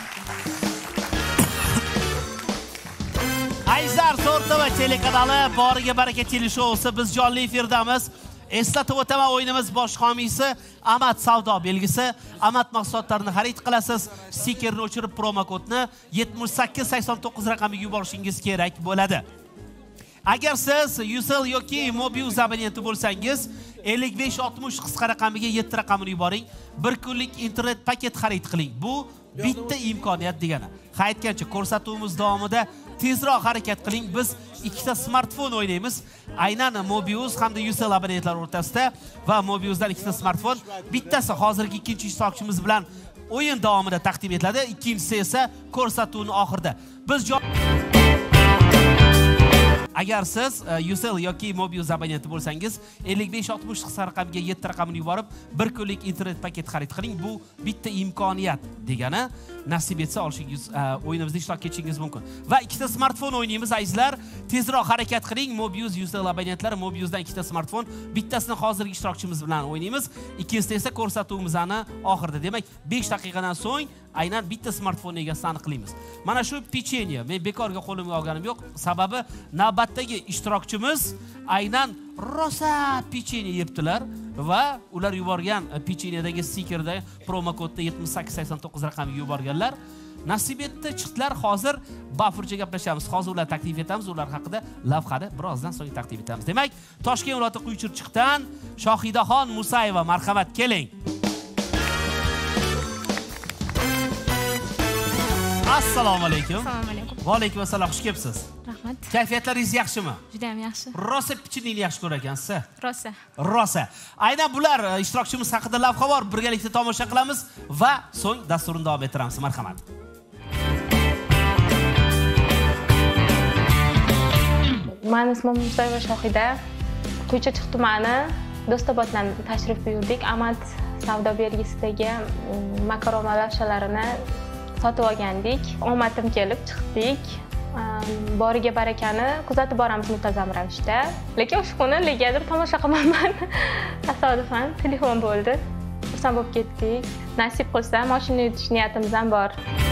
Ayzar So'rtova telekanali Boriga baraka teleshousi, biz jonli efirdamiz. Eslatib o'taman, o'yinimiz bosh homiysi Amad savdo belgisi. Amad mahsulotlarini xarid qilasiz. Stikerni o'chirib promo kodni 7889 raqamiga yuborishingiz kerak bo'ladi. Agar siz Ucell yoki Mobius abonenti bo'lsangiz, 5560 qisqa raqamiga 7 raqamini yuboring. 1 kunlik internet paket xarid qiling. Bu bitta imkoniyat degani. Aytgancha ko'rsatuvimiz davomida tezroq harakat qiling. Biz ikkita smartfon o'ynaymiz. Aynan Mobius hamda Ucell abonentlar o'rtasida va Mobiusdan ikkita smartfon. Bittasi hozirgi ikkinchi ishtirokchimiz bilan o'yin davomida taqdim etiladi, ikkinchisi esa ko'rsatuvning oxirida. Biz agar siz Ucell yoki Mobius abonenti bo'lsangiz, 5560 qisqa raqamga 7 raqamini yuborib, 1 kunlik internet paket xarid qiling. Bu bitta imkoniyat degani. Nasib etsa olishingiz, o'yinimizda ishtirok etishingiz mumkin. Va ikkita smartfon o'ynaymiz, azizlar. Tezroq harakat qiling. Mobius, Ucell abonentlari, Mobiusdan ikkita smartfon. Bittasini hozirgi ishtirokchimiz bilan o'ynaymiz. Ikkinchisini esa ko'rsatuvimizning oxirida. Demak, 5 daqiqadan so'ng aynan bitta smartfon egasini aniqlaymiz. Mana shu pechenye men bekorga qo'limga olganim yo'q. Sababi navbatdagi ishtirokchimiz aynan rosa pechenye yebdilar va ular yuborgan pechenyedagi stikerda promo kodda 7889 raqamiga yuborganlar. Nasib etdi, chiqdilar. Hozir bafurcha gaplashamiz. Hozir ular taklif etamiz, ular haqida lavhani birozdan so'ng taqdim etamiz. Demak, Toshkent viloyati Quychirchiqdan Shohidaxon Musayeva, marhamat, keling. Assalomu alaykum. Assalomu alaykum. Va alaykum assalom, xush kelibsiz. Rahmat. Kayfiyatlaringiz yaxshimi? Juda ham yaxshi. Rosa pecheniyni yaxshi ko'rar ekansiz. Rosa. Rosa. Aynan bular ishtirokchimiz haqida lavha bor. Birgalikda tomosha qilamiz va so'ng dasturni davom ettiramiz. Marhamat. Men ismim Musoyeva Shohida. Quychichiq tumani Do'stoboddan tashrif buyurdik. Amad savdo belgisidagi makaroma lavshalarini sotib olgandik. Omadim kelib chiqdik. Boriga barakani kuzatib boramiz muntazam ravishda. Lekin o'sha kuni negadir tomosha qilmayman. Tasodifan telefon bo'ldi. Xursand bo'lib ketdik. Nasib qilsa mashina yutish niyatimiz ham bor.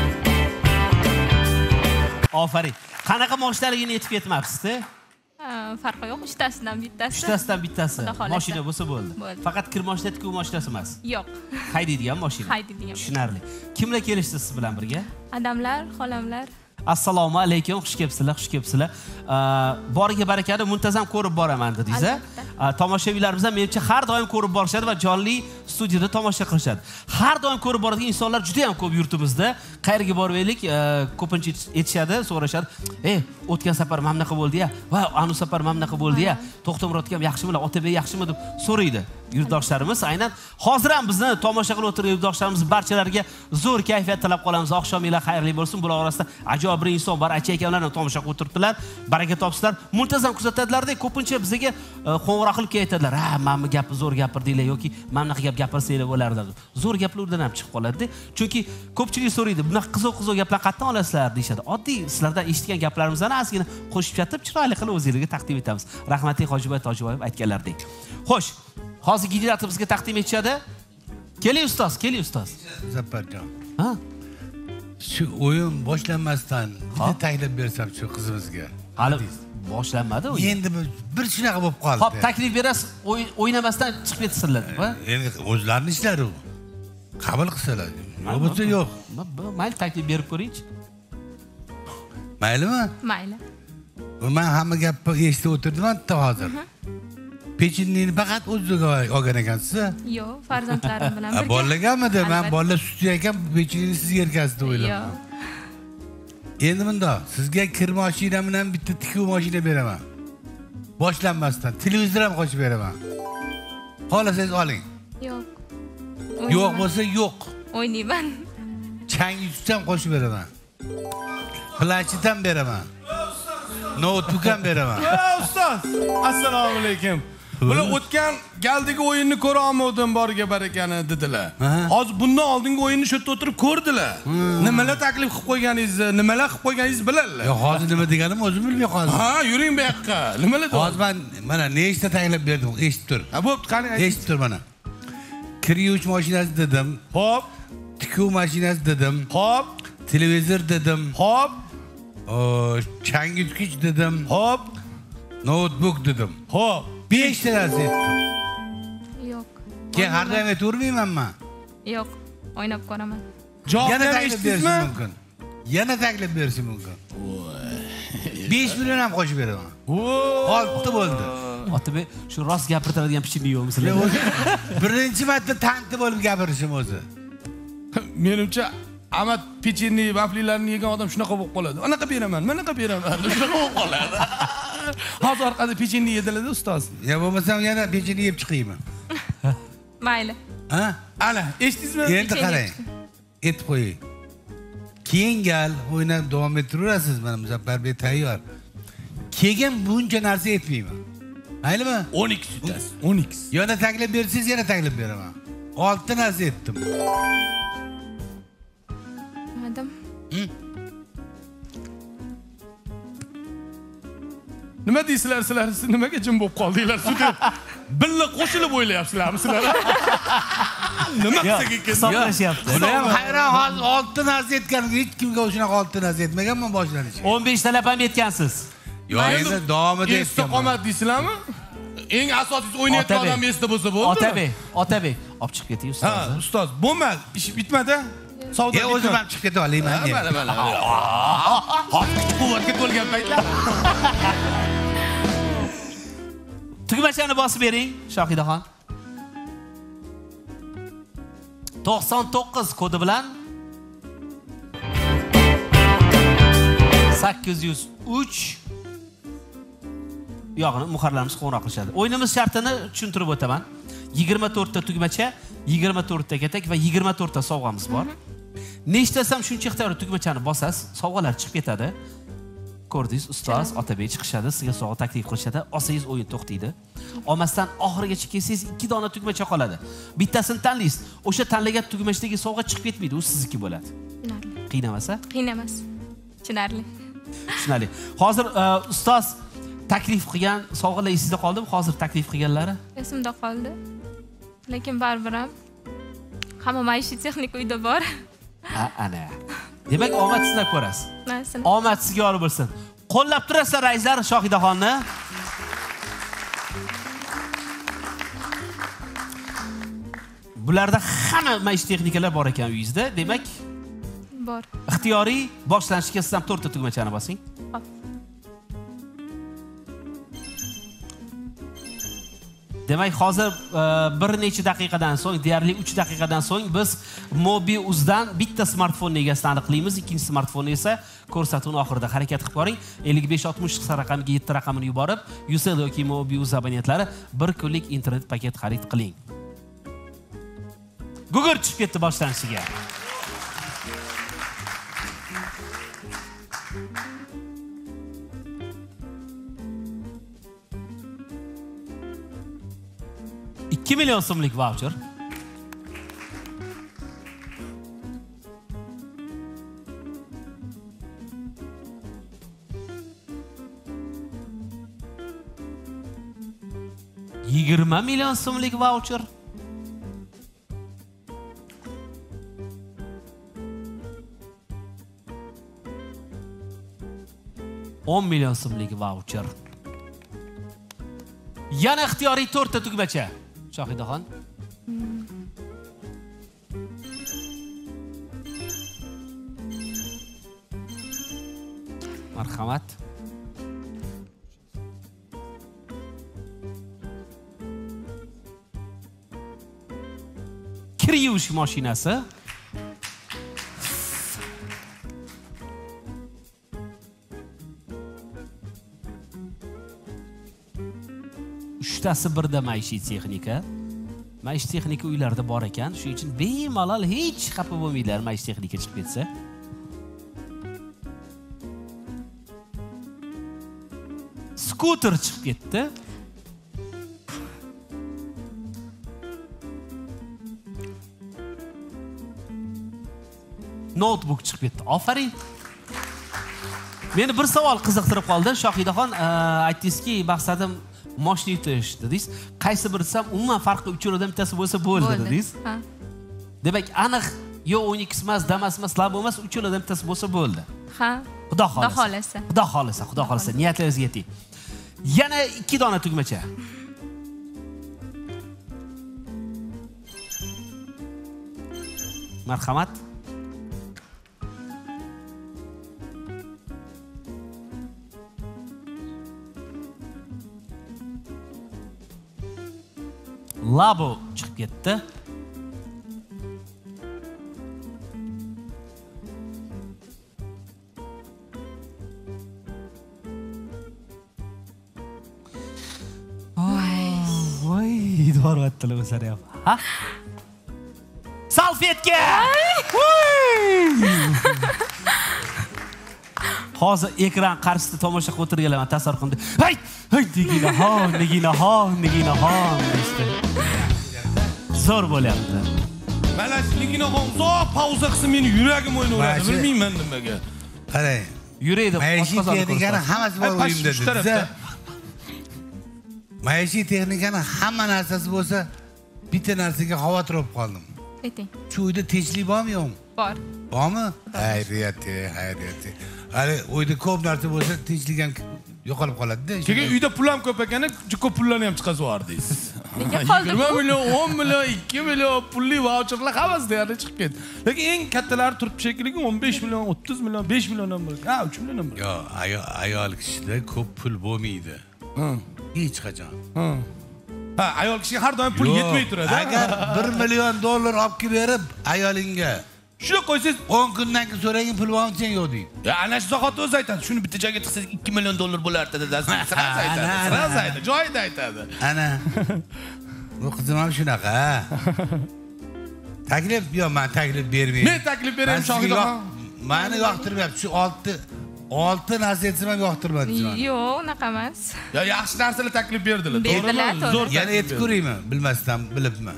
Ofarin. Qanaqa moshinaligini yetib ketmabsiz-da? Farqi yo'q, uchtasidan bittasi. Uchtasidan bittasi. Mashina bo'lsa bo'ldi. Faqat kir mashina, tikuv mashinasi emas. Yo'q. Haydaydigan mashina. Haydaydigan. Tushunarli. Kimlar kelishdi siz bilan birga? Adamlar, xolamlar. Assalomu alaykum, xush kelibsizlar, xush kelibsizlar. Boriga barakani muntazam ko'rib boraman dedingiz. Tomoshabinlarimiz ham menimcha har doim ko'rib borishadi va jonli studiyada tomosha qilishadi. Har doim ko'rib boradigan insonlar juda ham ko'p yurtimizda. Qayerga boraylik, ko'pincha aytishadi, so'rashadi. O'tgan safar mana bunaqa bo'ldi-ya, va anu safar mana bunaqa bo'ldi-ya. To'xtamurod ham yaxshimilar, Otabek yaxshimi deb so'raydi yurtdoshlarimiz. Aynan hozir ham bizni tomosha qilib o'tirgan yurtdoshlarimiz barchalariga zo'r kayfiyat tilab qolamiz. Oqshominglar xayrli bo'lsin. Bular orasida ajoyib bir inson bor. Aka-akalar ham tomosha qilib o'tiribdilar. Baraka topsizlar. Muntazam kuzatadilar-da, ko'pincha bizga qo'ng'iroq qilib aytadilar. Mana bu gapni zo'r gapirdinglar yoki mana bunaqa gap gapirsanglar bo'lardi. Zo'r gaplardan ham chiqib qoladi-da. Chunki ko'pchilik so'raydi, bunaqa qiziq gaplar qayerdan olasizlar deyshadi. Oddiy sizlardan eshitgan gaplarimizni ozgina qo'shib chatib, chiroyli qilib o'zingizga taqdim etamiz. Rahmatli Hojiboy Tojiboyev aytganlaridek. Xo'sh, hozir gidratni bizga taqdim etishadi. Keling ustoz, keling ustoz. Zaparjon. Ha? Shu o'yin boshlanmasdan bitta taklif bersam shu qizimizga. Hali boshlanmadi o'yin. Endi bir shunaqa bo'lib qoldi. Xo'p, taklif berasiz, o'ynamasdan chiqib ketsinlar, va? Endi o'zlarining ishlari u. Qabul qilsalar. Yo'q bo'lsa yo'q. Mayli, taklif berib ko'ring-chi. Maylimi? Mayli. Men hamma gapni eshitib o'tirdim-a hozir. Pecheniyni faqat o'ziga olgan ekansiz? Yo'q, farzandlarim bilan birga. Bolalarmidi? Men bolalar sutga ekan, pecheniyni sizga yetkazdi o'yladim. Yo'q. Endi bunda sizga kir mashina bilan bitta tikuv mashina beraman. Boshlanmasdan televizor ham qo'shib beraman. Xohlasangiz oling. Yo'q. Yo'q bo'lsa yo'q. O'ynayman. Chang yutib ham qo'shib beraman. Planshet ham beraman. Notebook ham beraman. Ustoz, assalomu alaykum. Bular o'tgan galdagi o'yinni ko'ra olmadim, boriga barakani dedilar. Hozir bundan oldingi o'yinni shu yerda o'tirib ko'rdilar. Nimalar taklif qilib qo'yganingizni, nimalar qilib qo'yganingizni biladilar. Yo'q, hozir nima deganim o'zim bilmay qoldim. Ha, yuring bu yoqqa. Nimalar dedi? Hozir men mana nechta taklif berdim, eshitib tur. Ha, bo'pti, qani ayting. Eshitib tur mana. Kir yuvish mashinasi dedim. Xo'p. Tikuv mashinasi dedim. Xo'p. Televizor dedim. Xo'p. Chang yutgich dedim. Xo'p. Notebook dedim. Xo'p. 5 ta narsa aytdim. Yo'q. Keyin har doim aytavermaymanmi? Yo'q. O'ynab ko'raman. Yana taklif berish mumkin. Yana taklif berish mumkin. 5 million ham qo'shib beraman. 6 bo'ldi. Otabek, shu rost gapirtiradigan pichini yo'qmi sizlar? Birinchi marta tanti bo'lib gapirishim o'zi. Menimcha Amad pechenni, vaflilarni yegan odam shunaqa bo'lib qoladi. Anaqa beraman, manaqa beraman. Shunaqa bo'lib qoladi. Hozir orqada pechenni yedilar-da ustoz. Ya bo'lmasam yana pechenni yeb chiqayman. Mayli. Ha? Ana, eshitdingizmi? Endi qarang. Aytib qo'ying. Keyin gal o'ynab davom ettiraverasiz, mana Muzaffarbek tayyor. Keyin buncha narsa aytmayman. Maylimi? 12 tutasiz. 12. Yana taklif bersangiz, yana taklif beraman. 6 ta narsa aytdim. Adam. Nima deysizlar sizlar? Siz nimaga jim bo'lib qoldinglar? Sudda billa qo'shilib o'ylayapsizlarmi sizlar? Nima qilsak ekan? Hisoblashyapti. Buni ham hayron, hozir 6 ta narsa aytganim, hech kimga o'shanaqa 6 ta narsa aytmaganman boshlanishi. 15 talab ham aytgansiz. Yo'q, endi davomida aytganman. Istiqomat deysizlarmi? Eng asosiysi o'ynayotgan odam esda bo'lsa bo'ldi. Otabek, olib chiqib keting ustoz. Ha, ustoz, bo'lmadi. Ish bitmadi. Savdo bitmadi. O'zim ham chiqib keta olayman. Mana. Hozir quvvatga to'lgan paytlar. Tugmachani bosib bering, Shohidaxon. 99 kodi bilan 803 yog'ini muharrarlarimiz qo'ng'iroq qilishadi. O'yinimiz shartini tushuntirib o'taman. 24 ta tugmacha, 24 ta katak va 24 ta sovg'amiz bor. Nechtasam shuncha ixtiyoriy tugmachani bosasiz, sovg'alar chiqib ketadi. Ko'rdingiz, ustoz Otabek chiqishadi, sizga sovg'a taklif qilishadi, olsangiz o'yin to'xtaydi. Olmasdan oxirigacha kelsangiz 2 dona tugmacha qoladi. Bittasini tanlaysiz. O'sha tanlagan tugmachdagi sovg'a chiqib ketmaydi, u sizniki bo'ladi. Tushunarli. Qiynamasa? Qiyin emas. Tushunarli. Tushunarli. Hozir ustoz taklif qilgan sovg'alar esingizda qoldimi? Hozir taklif qilganlari? Esimda qoldi. Lekin baribir ham hamma maishiy texnika uyda bor. Ha, ana. Demak, omad sinab ko'rasiz. Omad sizga yor bo'lsin. Qo'llab turasizlar raislar Shohidaxonni. Bularda hamma maishiy texnikalar bor ekan uyingizda. Demak, bor. Ixtiyoriy boshlanishga siz ham 4 ta tugmachani bosing. Hop. Demak, hozir bir necha daqiqadan so'ng, deyarli 3 daqiqadan so'ng biz Mobiuzdan bitta smartfonni egasini aniqlaymiz, ikkinchi smartfonni esa ko'rsatuvning oxirida harakat qilib ko'ring. 5560 qisqa raqamiga 7 raqamini yuborib, Ucell yoki Mobiuz abonentlari 1 kunlik internet paket xarid qiling. Gugurt chiqib ketdi boshlanishiga. $2 million so'mlik voucher. $20 million so'mlik voucher. $10 million so'mlik voucher. Yana ixtiyoriy 4 ta tugmacha. Shohidaxon. Marhamat. Kir yuvish mashinasi. Uchtasi birda maishiy texnika. Maishiy texnika uylarda bor ekan, shuning uchun bemalol hech xafa bo'lmaydilar maishiy texnika chiqib ketsa. Skuter chiqib ketdi. Notebook chiqib ketdi. Ofaring. Meni bir savol qiziqtirib qoldi. Shohidaxon, aytdingizki, maqsadim mashina yutish dedingiz. Qaysi biri desam, umuman farqi uchaladan bittasi bo'lsa bo'ldi dedingiz. Ha. Demak, aniq yo 12 emas, Damas emas, Labo emas, uchaladan bittasi bo'lsa bo'ldi. Ha. Xudo xolasa. Xudo xolasa, niyatlaringizga yeting. Yana 2 dona tugmacha. Marhamat. Labo chiqib ketdi. Voy, idor vatdilar o'zlari ham. Ha? Salfetka! Hozir ekran qarshisida tomosha qilib o'tirganlarni tasavvur qildim. Hay, neginaxon deyishdi. Zo'r bo'lyapti. Mana neginaxon uzoq pauza qilsa meni yuragim o'ynaveradi, bilmayman nimaga. Qarang. Yuraydi, maishiy texnikani hammasi bor o'yimda dedi. Maishiy texnikani hamma narsasi bo'lsa, bitta narsaga xavotir olib qoldim. Ayting. Shu uyda tinchlik bormi, yo'qmi? Bor. Bormi? Hayriyat. Hali uyda ko'p narsa bo'lsa, tinchlik ham yo'qolib qoladi-da. Keyin uyda pul ham ko'p ekan, ko'p pullarni ham chiqazib yubordingiz. Nega qoldi? 20 million, 10 million, 2 million pulli voucherlar hammasi deyarli chiqib ketdi. Lekin eng kattalari turibdi shekilli 15 million, 30 million, 5 million ham bor. Ha, 3 million ham bor. Yo, ayol kishida ko'p pul bo'lmaydi. Hech qachon. Ha, ayol kishiga har doim pul yetmay turadi. Agar $1 million olib kelib berib, ayolingga Shuni qo'ysangiz 10 kundan keyin so'ragin pul bormi sen yo'q deydi. Ya ana shu zahoti o'zi aytadi. Shuni bitta joyga tiqsangiz 2 million dollar bo'lardi dadasi. Sraz aytadi. Sraz aytadi. Joyida aytadi. Ana. Bu qizim ham shunaqa. Taklif yo'q, men taklif bermayman. Men taklif beraman Shohidaxon. Meni yoqtirmayapti. Shu 6 narsa etsam ham yoqtirmadi meni. Yo'q, unaqa emas. Ya yaxshi narsalar taklif berdilar. Berdilar, Zo'r. Yana aytib ko'raymi? Bilmasdan, bilibmi?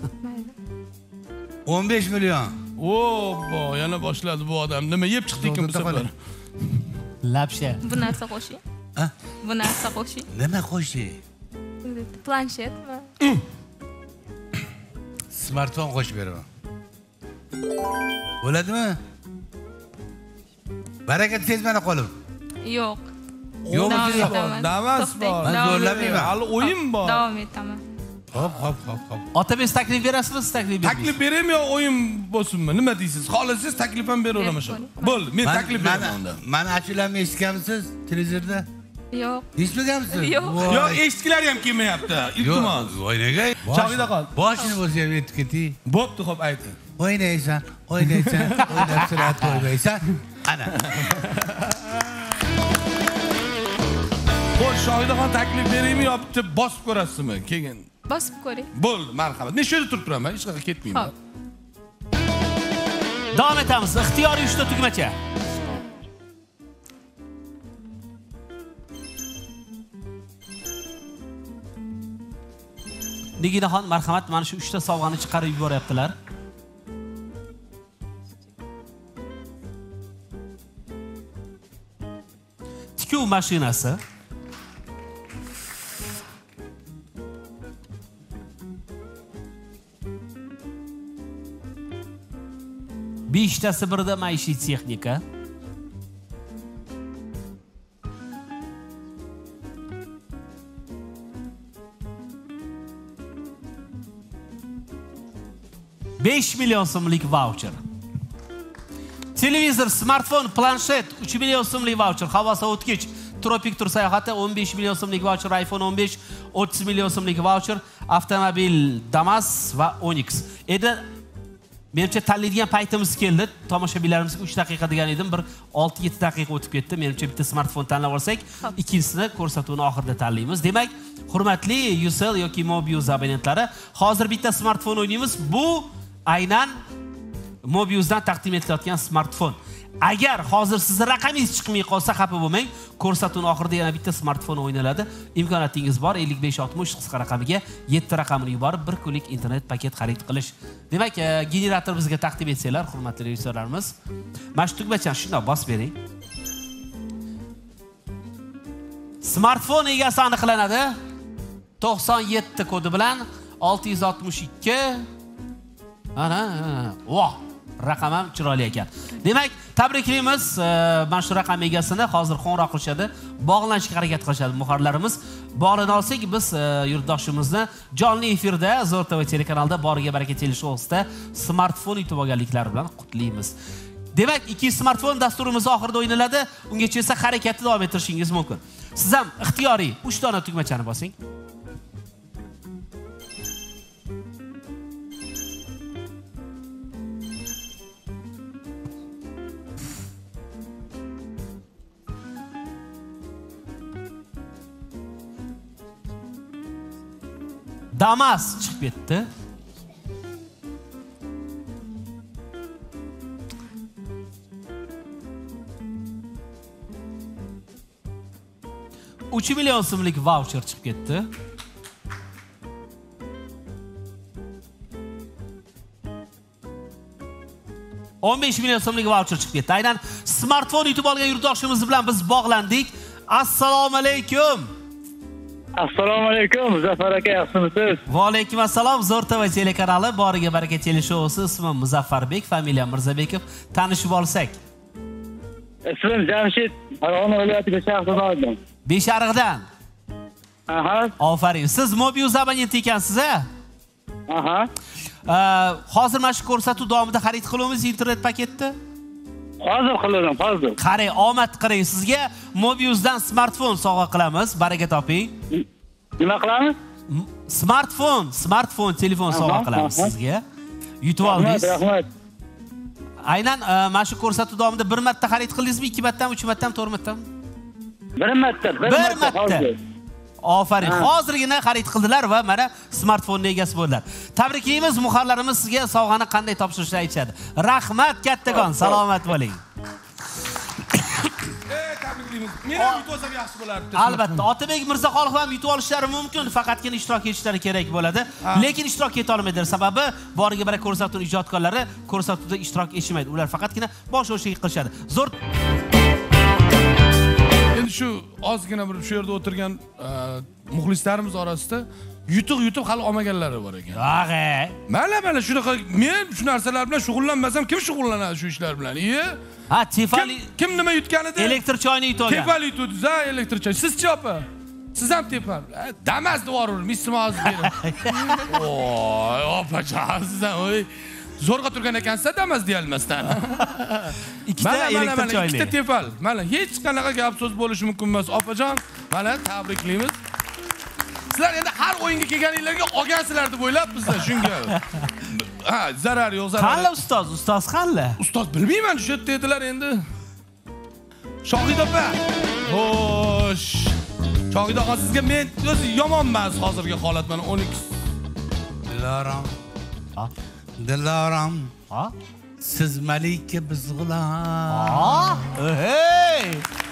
15 million. O'bo, yana boshladi bu odam. Nima yeb chiqdi ekan bu safar? Lapsha. Bu narsa qo'shing. Ha? Bu narsa qo'shing. Nima qo'shay? Planshetmi? Smartfon qo'shib beraman. Bo'ladimi? Baraka tezmana qo'lim. Yo'q. Yo'q, damas bor. Men zo'rlamayman. Hali o'yin bor. Davom etaman. Hop. Otabek taklif berasizmi, siz taklif berasiz? Taklif beraymi yo o'yin bo'lsinmi? Nima deysiz? Xohlasangiz taklif ham beraveraman shu. Bo'ldi, men taklif beraman unda. Mani ashulamni eshitganmisiz televizorda? Yo'q. Eshitmaganmisiz? Yo'q. Yo'q, eshitgilari ham kelmayapti. Iltimos. O'ynaga. Shohidaxon. Boshini bo'lsa ham yetib keting. Bo'pti, xo'p ayting. O'ynaysan, o'ynab surat qo'ymaysan. Ana. Xo'sh, Shohidaxon taklif beraymi yo bitta bosib ko'rasizmi? Keyin. Bosib ko'ring. Bo'ldi, marhamat. Men shu yerda turib turaman, hech qayerga ketmayman. Xo'p. Davom etamiz. Ixtiyoriy 3 ta tugmacha. Niginaxon, marhamat, mana shu 3 ta sovg'ani chiqarib yuboryaptilar. Tikuv mashinasi. Beshtasi birda maishiy texnika. $5 million so'mlik voucher. Televizor, smartfon, planshet 3 million so'mlik voucher. Havo sovutgich, tropik tur sayohati 15 million so'mlik voucher, iPhone 15 30 million so'mlik voucher, avtomobil Damas va Onyx. Endi menimcha tanlaydigan paytimiz keldi. Tomoshabinlarimizga 3 daqiqa degan edim, bir 6-7 daqiqa o'tib ketdi. Menimcha bitta smartfon tanlab olsak, ikkinchisini ko'rsatuvni oxirida tanlaymiz. Demak, hurmatli Ucell yoki Mobius abonentlari, hozir bitta smartfon o'ynaymiz. Bu aynan Mobiusdan taqdim etilayotgan smartfon. Agar hozir sizning raqamingiz chiqmay qolsa, xafa bo'lmang. Ko'rsatuvning oxirida yana bitta smartfon o'ynaladi. Imkoniyatingiz bor 5560 qisqa raqamiga 7 raqamini yuborib 1 kunlik internet paket xarid qilish. Demak, generator bizga taqdim etsanglar, hurmatli rejissyorlarimiz. Mana shu tugmachani shunday bosib bering. Smartfon egasi aniqlanadi. 97 kodi bilan 662. Ana, voh, raqam ham chiroyli ekan. Demak, tabriklaymiz mana shu raqam egasini. Hozir qo'ng'iroq qilishadi, bog'lanishga harakat qilishadi muxbirlarimiz. Bog'lana olsak, biz yurtdoshimizni jonli efirda Zo'r TV telekanalida Boriga baraka teleshowsida smartfon yutib olganliklari bilan qutlaymiz. Demak, ikki smartfon dasturimiz oxirida o'ynaladi. Ungacha esa harakatni davom ettirishingiz mumkin. Siz ham ixtiyoriy 3 dona tugmachani bosing. Damas chiqib ketdi. $3 million so'mlik voucher chiqib ketdi. $15 million so'mlik voucher chiqib ketdi. Aynan smartfon yutib olgan yurtdoshimiz bilan biz bog'landik. Assalomu alaykum. Assalomu alaykum, Muzaffar aka, yaxshimisiz? Va alaykum assalom. Zo'r TV telekanali Boriga baraka teleshousi. Ismim Muzaffarbek, familiyam Mirzabekov. Tanishib olsak. Ismim Jamshid, Farg'ona viloyatiga Shahzodadan. Beshariqdan. Aha. Ofarin. Siz Mobius abonenti ekansiz-a? Aha. Hozir mana shu ko'rsatuv davomida xarid qilamiz internet paketni. Hozir qilaman, hozir. Qarang, omad qiling. Sizga Mobiusdan smartfon sovg'a qilamiz. Baraka toping. Nima qilamiz? Smartfon telefon sovg'a qilamiz sizga. Yutib oldingiz. Rahmat. Aynan mana shu ko'rsatuv davomida bir marta xarid qildingizmi, 2 martami, 3 martami, 4 martami? Bir marta. Ofarin. Hozirgina xarid qildilar va mana smartfonning egasi bo'ldilar. Tabriklaymiz, muxollarimiz sizga sovg'ani qanday topshirishni aytishadi. Rahmat, kattakon, salomat bo'ling. Tabriklaymiz. Men ham yutib olsam yaxshi bo'lardi. Albatta, Otabek Mirzaxonov ham yutib olishlari mumkin, faqatgina ishtirok etishlari kerak bo'ladi. Lekin ishtirok eta olmaydilar. Sababi boriga bora ko'rsatuv ijodkorlari ko'rsatuvda ishtirok etmaydi. Ular faqatgina bosh o'shlik qilishadi. Zo'r. Endi shu ozgina bir shu yerda o'tirgan muxlislarimiz orasida yutuq hali olmaganlari bor ekan. Ag'ay. Mana shunaqa men shu narsalar bilan shug'ullanmasam kim shug'ullanadi shu ishlar bilan? Ha, tefali kim nima yutganida? Elektr choyni yutib olgan. Tefali yutdingiz, ha, elektr choy. Siz-chi opa? Siz ham tefal. Damas devorur, mismoz berib. Voy, opajon, siz ham oy. Zo'rg'a turgan ekansiz, damas deya olmasdan. Ikkita elektr choyli. Ikkita tefal. Mana hech qanaqa gap so'z bo'lishi mumkin emas. Opajon, mana tabriklaymiz. Sizlar endi har o'yinga kelganinglarga olgansizlar deb o'ylabmiz-da shunga. Ha, zarar yo'q, zarar. Qanday ustoz? Ustoz qanday? Ustoz bilmayman, shu yerda edilar endi. Shohid opa. Xo'sh. Shohid opa, sizga men o'zi yomon emas hozirgi holat mana 12. Dilorom. Dilorom. Ha? Siz malika biz g'ulom. Ha? Hey!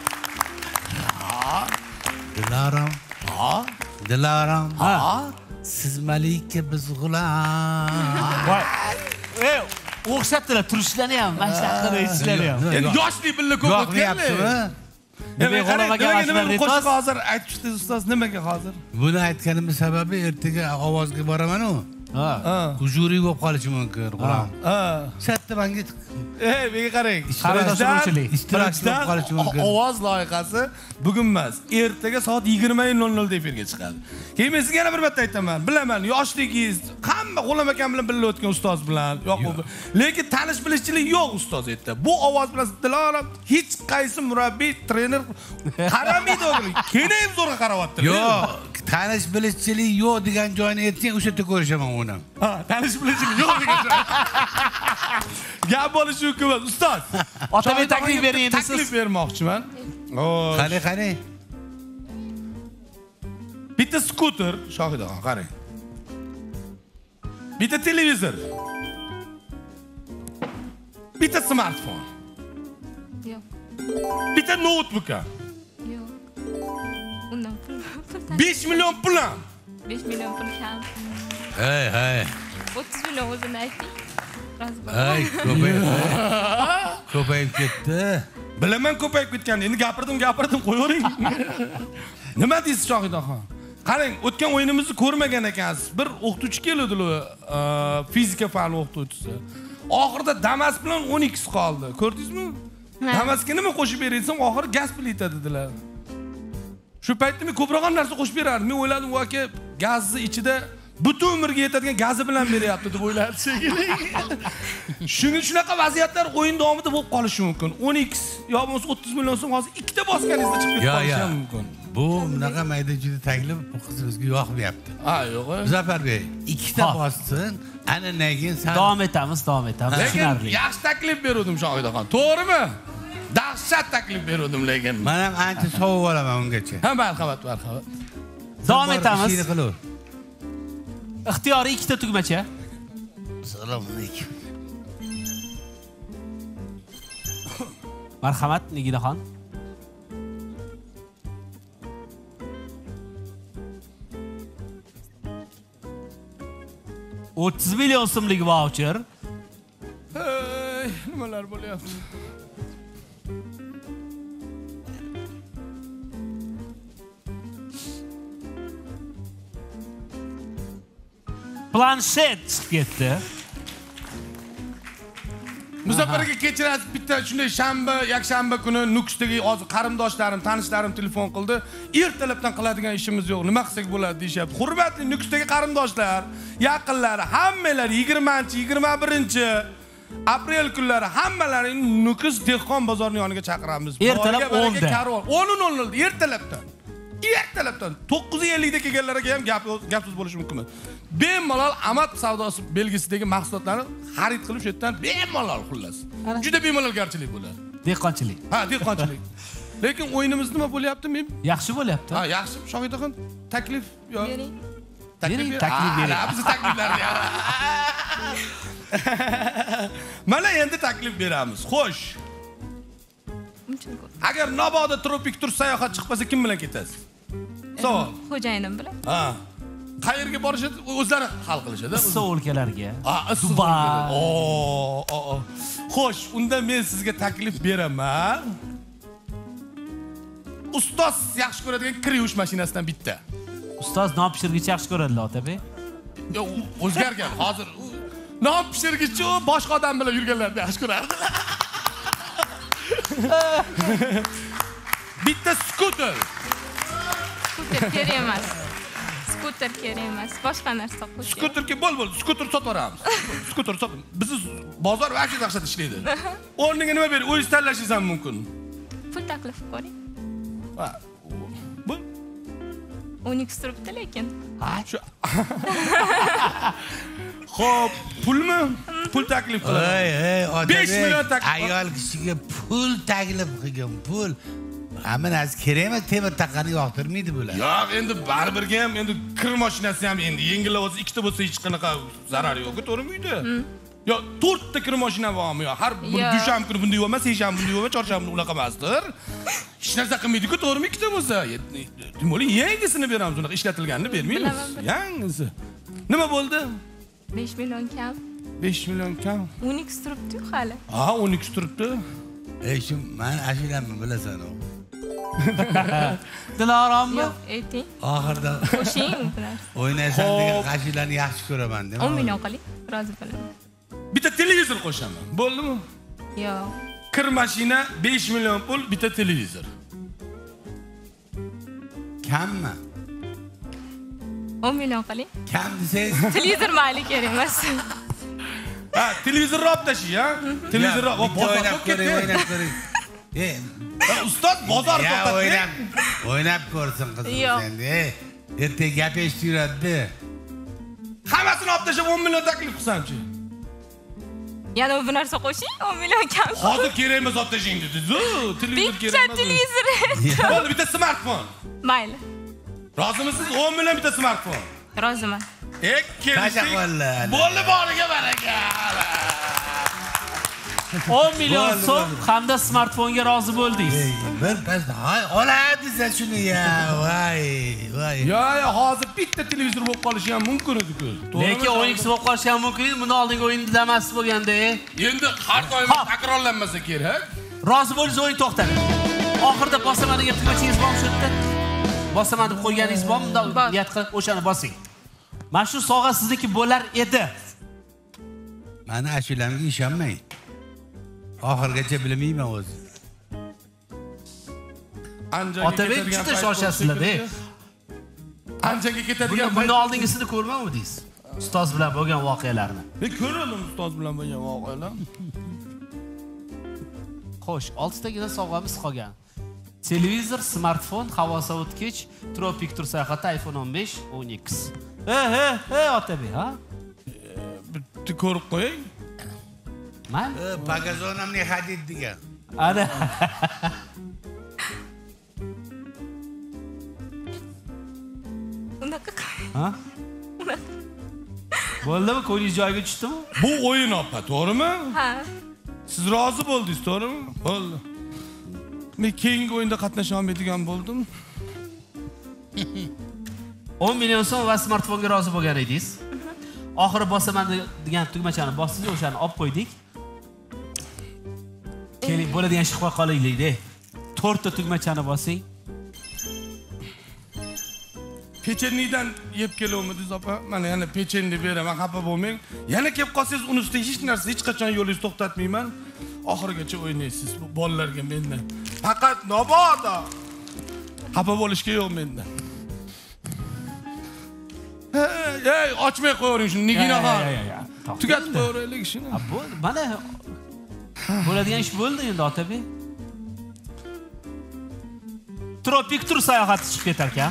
Dilorom. Ha? Dilorom. Ha? Siz malika biz g'ulom. Voy. Ey, o'xshatdilar, turishlarni ham, mashtaqqina aytishlari ham. Endi yoshlik billa ko'p o'tganlar. Nima qo'shiq hozir aytibsiz ustoz, nimaga hozir? Buni aytganimiz sababi ertaga ovozga boraman-ku. Ha. Hujuriy bo'lib qolishi mumkin, g'ulom. Ha. Shatda menga menga qarang. ishtirokchilar qolishi mumkin. Ovoz loyihasi bugun emas, ertaga soat 20:00 da efirga chiqadi. Keyin men sizga yana bir marta aytaman. Bilaman, yoshligingiz hamma G'ulom akam bilan birga o'tgan ustoz bilan, lekin tanish bilishchilik yo'q ustoz aytdi. Bu ovoz bilan Dilorom hech qaysi murabbiy, trener qaramaydi o'g'lim. Keyin ham zo'rga qarayapti. Yo'q, tanish bilishchilik yo'q degan joyni aytsang, o'sha yerda ko'rishaman uni. Ha, tanish bilishchilik yo'q degan joy. Gap bo'lishi mumkin emas, ustoz. Otabek taklif bering endi siz. Taklif bermoqchiman. Qani. Bitta skuter, Shohid og'a, qarang. Bitta televizor. Bitta smartfon. Yo'q. Bitta notebook. Yo'q. Undan pul. 5 million pul. 5 million pul kam. Hey. 30 million o'zini ayting. Hey, ko'payib ketdi. Bilaman ko'payib ketgan. Endi gapirdim, qo'yavering. Nima deysiz Shohid og'a? Qarang, o'tgan o'yinimizni ko'rmagan ekansiz. Bir o'qituvchi keldi-ku, fizika fani o'qituvchisi. Oxirida Damas bilan 12 qoldi. Ko'rdingizmi? Damasga nima qo'shib bersam, oxiri gaz plita dedilar. Shu paytda men ko'proq narsa qo'shib berardim. Men o'yladim, aka, gazni ichida butun umrga yetadigan gazi bilan beryapti deb o'yladim shekilli. Shunaqa vaziyatlar o'yin davomida bo'lib qolishi mumkin. 12 yo bo'lmasa 30 million so'm hozir ikkita bosganingizda chiqib qolishi mumkin. Bu bunaqa mayda-chuyda taklif bu qizimizga yoqmayapti. Ha, yo'q. Zafarбек, ikkita bossin, ana keyin sen davom etamiz. Lekin yaxshi taklif berdim Shohid og'a. To'g'rimi? Dahshat taklif berdim lekin. Men ham ancha sovib olaman ungacha. Ha, marhamat. Davom etamiz. Ixtiyoriy ikkita tugmacha. Assalomu alaykum. Marhamat, Nigidaxon. $30 million so'mlik voucher. Nimalar bo'lyapti? Planshet chiqib ketdi. Muzaffar aka kechirasiz, bitta shunday yakshanba kuni Nukusdagi hozir qarindoshlarim, tanishlarim telefon qildi. Ertalabdan qiladigan ishimiz yo'q. Nima qilsak bo'ladi deyapti. Hurmatli Nukusdagi qarindoshlar, yaqinlari, hammalari 20-21 aprel kunlari hammalarini Nukus dehqon bozorining yoniga chaqiramiz. Ertalab 10da. 10:00 ertalabdan. ertalabdan 9:50 da kelganlarga ham gap so'z bo'lishi mumkin. Bemalol Amad savdosi belgisidagi mahsulotlarni xarid qilib shu yerdan bemalol xullas. Juda bemalol garchilik bo'ladi. Dehqonchilik. Ha, dehqonchilik. Lekin o'yinimiz nima bo'lyapti? Men Yaxshi bo'lyapti. ha, yaxshi. Shohidaxon, taklif yo. Bering. Bering, taklif bering. Biz takliflarni. Mana endi taklif beramiz. Xo'sh. Agar Noboda tropik tur sayohat chiqmasa kim bilan ketasiz? Savol. Xo'jayinim bilan. Ha. Qayerga borishadi? O'zlari hal qilishadi. Issiq o'lkalarga. Dubai. Xo'sh, unda men sizga taklif beraman. Ustoz yaxshi ko'radigan kir yuvish mashinasidan bitta. Ustoz non pishirgich yaxshi ko'radilar, Otabek. Yo, o'zgargan. Hozir non pishirgichi boshqa odam bilan yurganlarni yaxshi ko'rardi. Bitta skuter. Skuter kerak emas. Skuter kerak emas. Boshqa narsa qo'shing. Skuterga bo'l, skuter sotib olamiz. Skuter sotib. Bizni bozor vaqtida dahshat ishlaydi. O'rniga nima berib, o'zingiz tanlashingiz ham mumkin. Pul taklif ko'ring. Ha. Bu 12 turibdi lekin. ha, shu. Xo'p, pulmi? Pul taklif qiladi. Ey, 5 million taklif. Ayol kishiga pul taklif qilgan, pul. Hamma narsa kerakmi? Temir taqqani yoqtirmaydi bular. Yo'q, endi baribirga ham endi kir mashinasi ham endi yengil bo'lsa, ikkita bo'lsa hech qanaqa zarari yo'q, to'g'rimi uyda? Yo, 4 ta kir mashina bormi yo? Har bir dushanba kuni bunday bo'lmas, seshanba bunday bo'lmas, chorshanba unaqa emasdir. Hech narsa qilmaydi-ku, to'g'rimi? Ikkita bo'lsa, demak, yangisini beramiz, unaqa ishlatilganini bermaymiz. Yangisi. Nima bo'ldi? 5 million kam. 5 million kam. 12 turibdi hali. Ha, 12 turibdi. Ey, shu men ashulamni bilasan u. Dilorommi? Yo'q, ayting. Oxirida Qo'shing bilan. o'ynaysan degan ashularni yaxshi ko'raman deb. 10 million qiling, rozi bo'laman. Bitta televizor qo'shaman. Bo'ldimi? Yo'q. Kir mashina 5 million pul, bitta televizor. Kammi? 10 million qiling. Kam desangiz, Televizor mayli kerak emas. Ha, televizor olib tashi, ha? Televizor o'ynab ko'ring, o'ynab ko'ring. Ustoz bozor Ya to'xtatdi. o'ynab ko'rsin qizim Yo'q. endi. Ertaga gap eshittiradi. Hammasini olib tashlab 10 million taklif qilsamchi. Yana bir narsa qo'shing, 10 million kam. Hozir kerak emas olib tashlang dedi. Televizor kerak emas. Bitta televizor. Bo'ldi, bitta smartfon. Mayli. Rozimisiz? 10 million bitta smartfon. Roziman. Qanaqa bo'ladi? Bo'ldi, boriga baraka. 10 million so'm hamda smartfonga rozi bo'ldingiz. Bir pas oladi desa shuni ya. Voy. Yo, hozir bitta televizor bo'lib qolishi ham mumkin edi-ku. Lekin o'yinchisi bo'lib qolishi ham mumkin edi. Buni oldingi o'yinda emas bo'lganda. Endi har doim takrorlanmasa kerak. Rozi bo'lingiz, o'yin to'xtadi. Oxirida bosaman degan tugmachingiz bormi shu yerda? Bosaman deb qo'yganingiz bormi? Niyat qilib o'shani bosing. Mana shu sovg'a sizniki bo'lar edi. Mani ashulamga ishonmang. Oxirgacha bilmayman o'zi. Otabek juda shoshasizlar-da. Anchaga ketadigan Buni oldingisini ko'rmadingiz? Ustoz bilan bo'lgan voqealarni. Men ko'rdim ustoz bilan bo'lgan voqealarni. Xo'sh, 6 tagina sovg'amiz qolgan. Televizor, smartfon, havosovutgich, tropik tur sayohati, iPhone 15, 10X. Otabek, ha? Bitta ko'rib qo'ying. Men Pagazonamni hadid degan. ana Unaqa ha? Bo'ldimi? Ko'nglingiz joyiga tushdimi? Bu o'yin opa, to'g'rimi? Ha. Siz rozi bo'ldingiz, to'g'rimi? Bo'ldi. Men keyingi o'yinda qatnasha olmaydigan bo'ldim. 10 million so'm va smartfonga rozi bo'lgan edingiz. Oxiri bosaman degan tugmachani bosdingiz, o'shani olib qo'ydik. Keling, bo'ladigan ish qilib qolaylik-da. 4 ta tugmachani bosing. Pechennidan yeb keluvmidingiz opa? Mana yana pechenni beraman, xafa bo'lmang. Yana kelib qolsangiz, uni ustiga hech narsa, hech qachon yo'lingizni to'xtatmayman. Oxirigacha o'ynaysiz bu bolalarga mendan. Faqat Noboda. Xafa bo'lishga yo'q mendan. Ey, ochmay qo'ying shuni, niginaxon. Tugatib qo'yaylik shuni. Bo'ldi, mana bo'ladigan ish bo'ldi endi Otabek. tropik tur sayohati chiqib ketar ekan.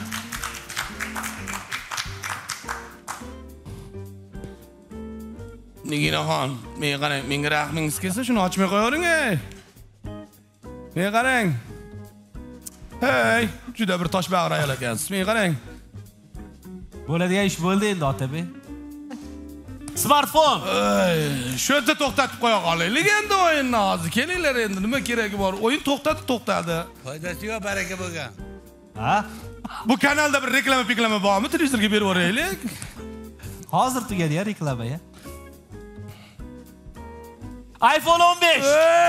Niginaxon, menga qarang, menga rahmingiz kelsa, shuni ochmay qo'yavering, ey. Menga qarang. Hey, juda bir toshbag'ir ayol ekansiz. Menga qarang. Bo'ladigan ish bo'ldi endi Otabek. Smartfon. Shu yerda to'xtatib qo'ya qolaylik endi o'yinni hozir. Kelinglar endi, nima keragi bor? O'yin to'xtadi. Foydasi yo'q, baraka bo'lgan. Ha? Bu kanalda bir reklama bormi? Televizorga berib o'raylik. Hozir tugadi ya reklama ya. iPhone 15.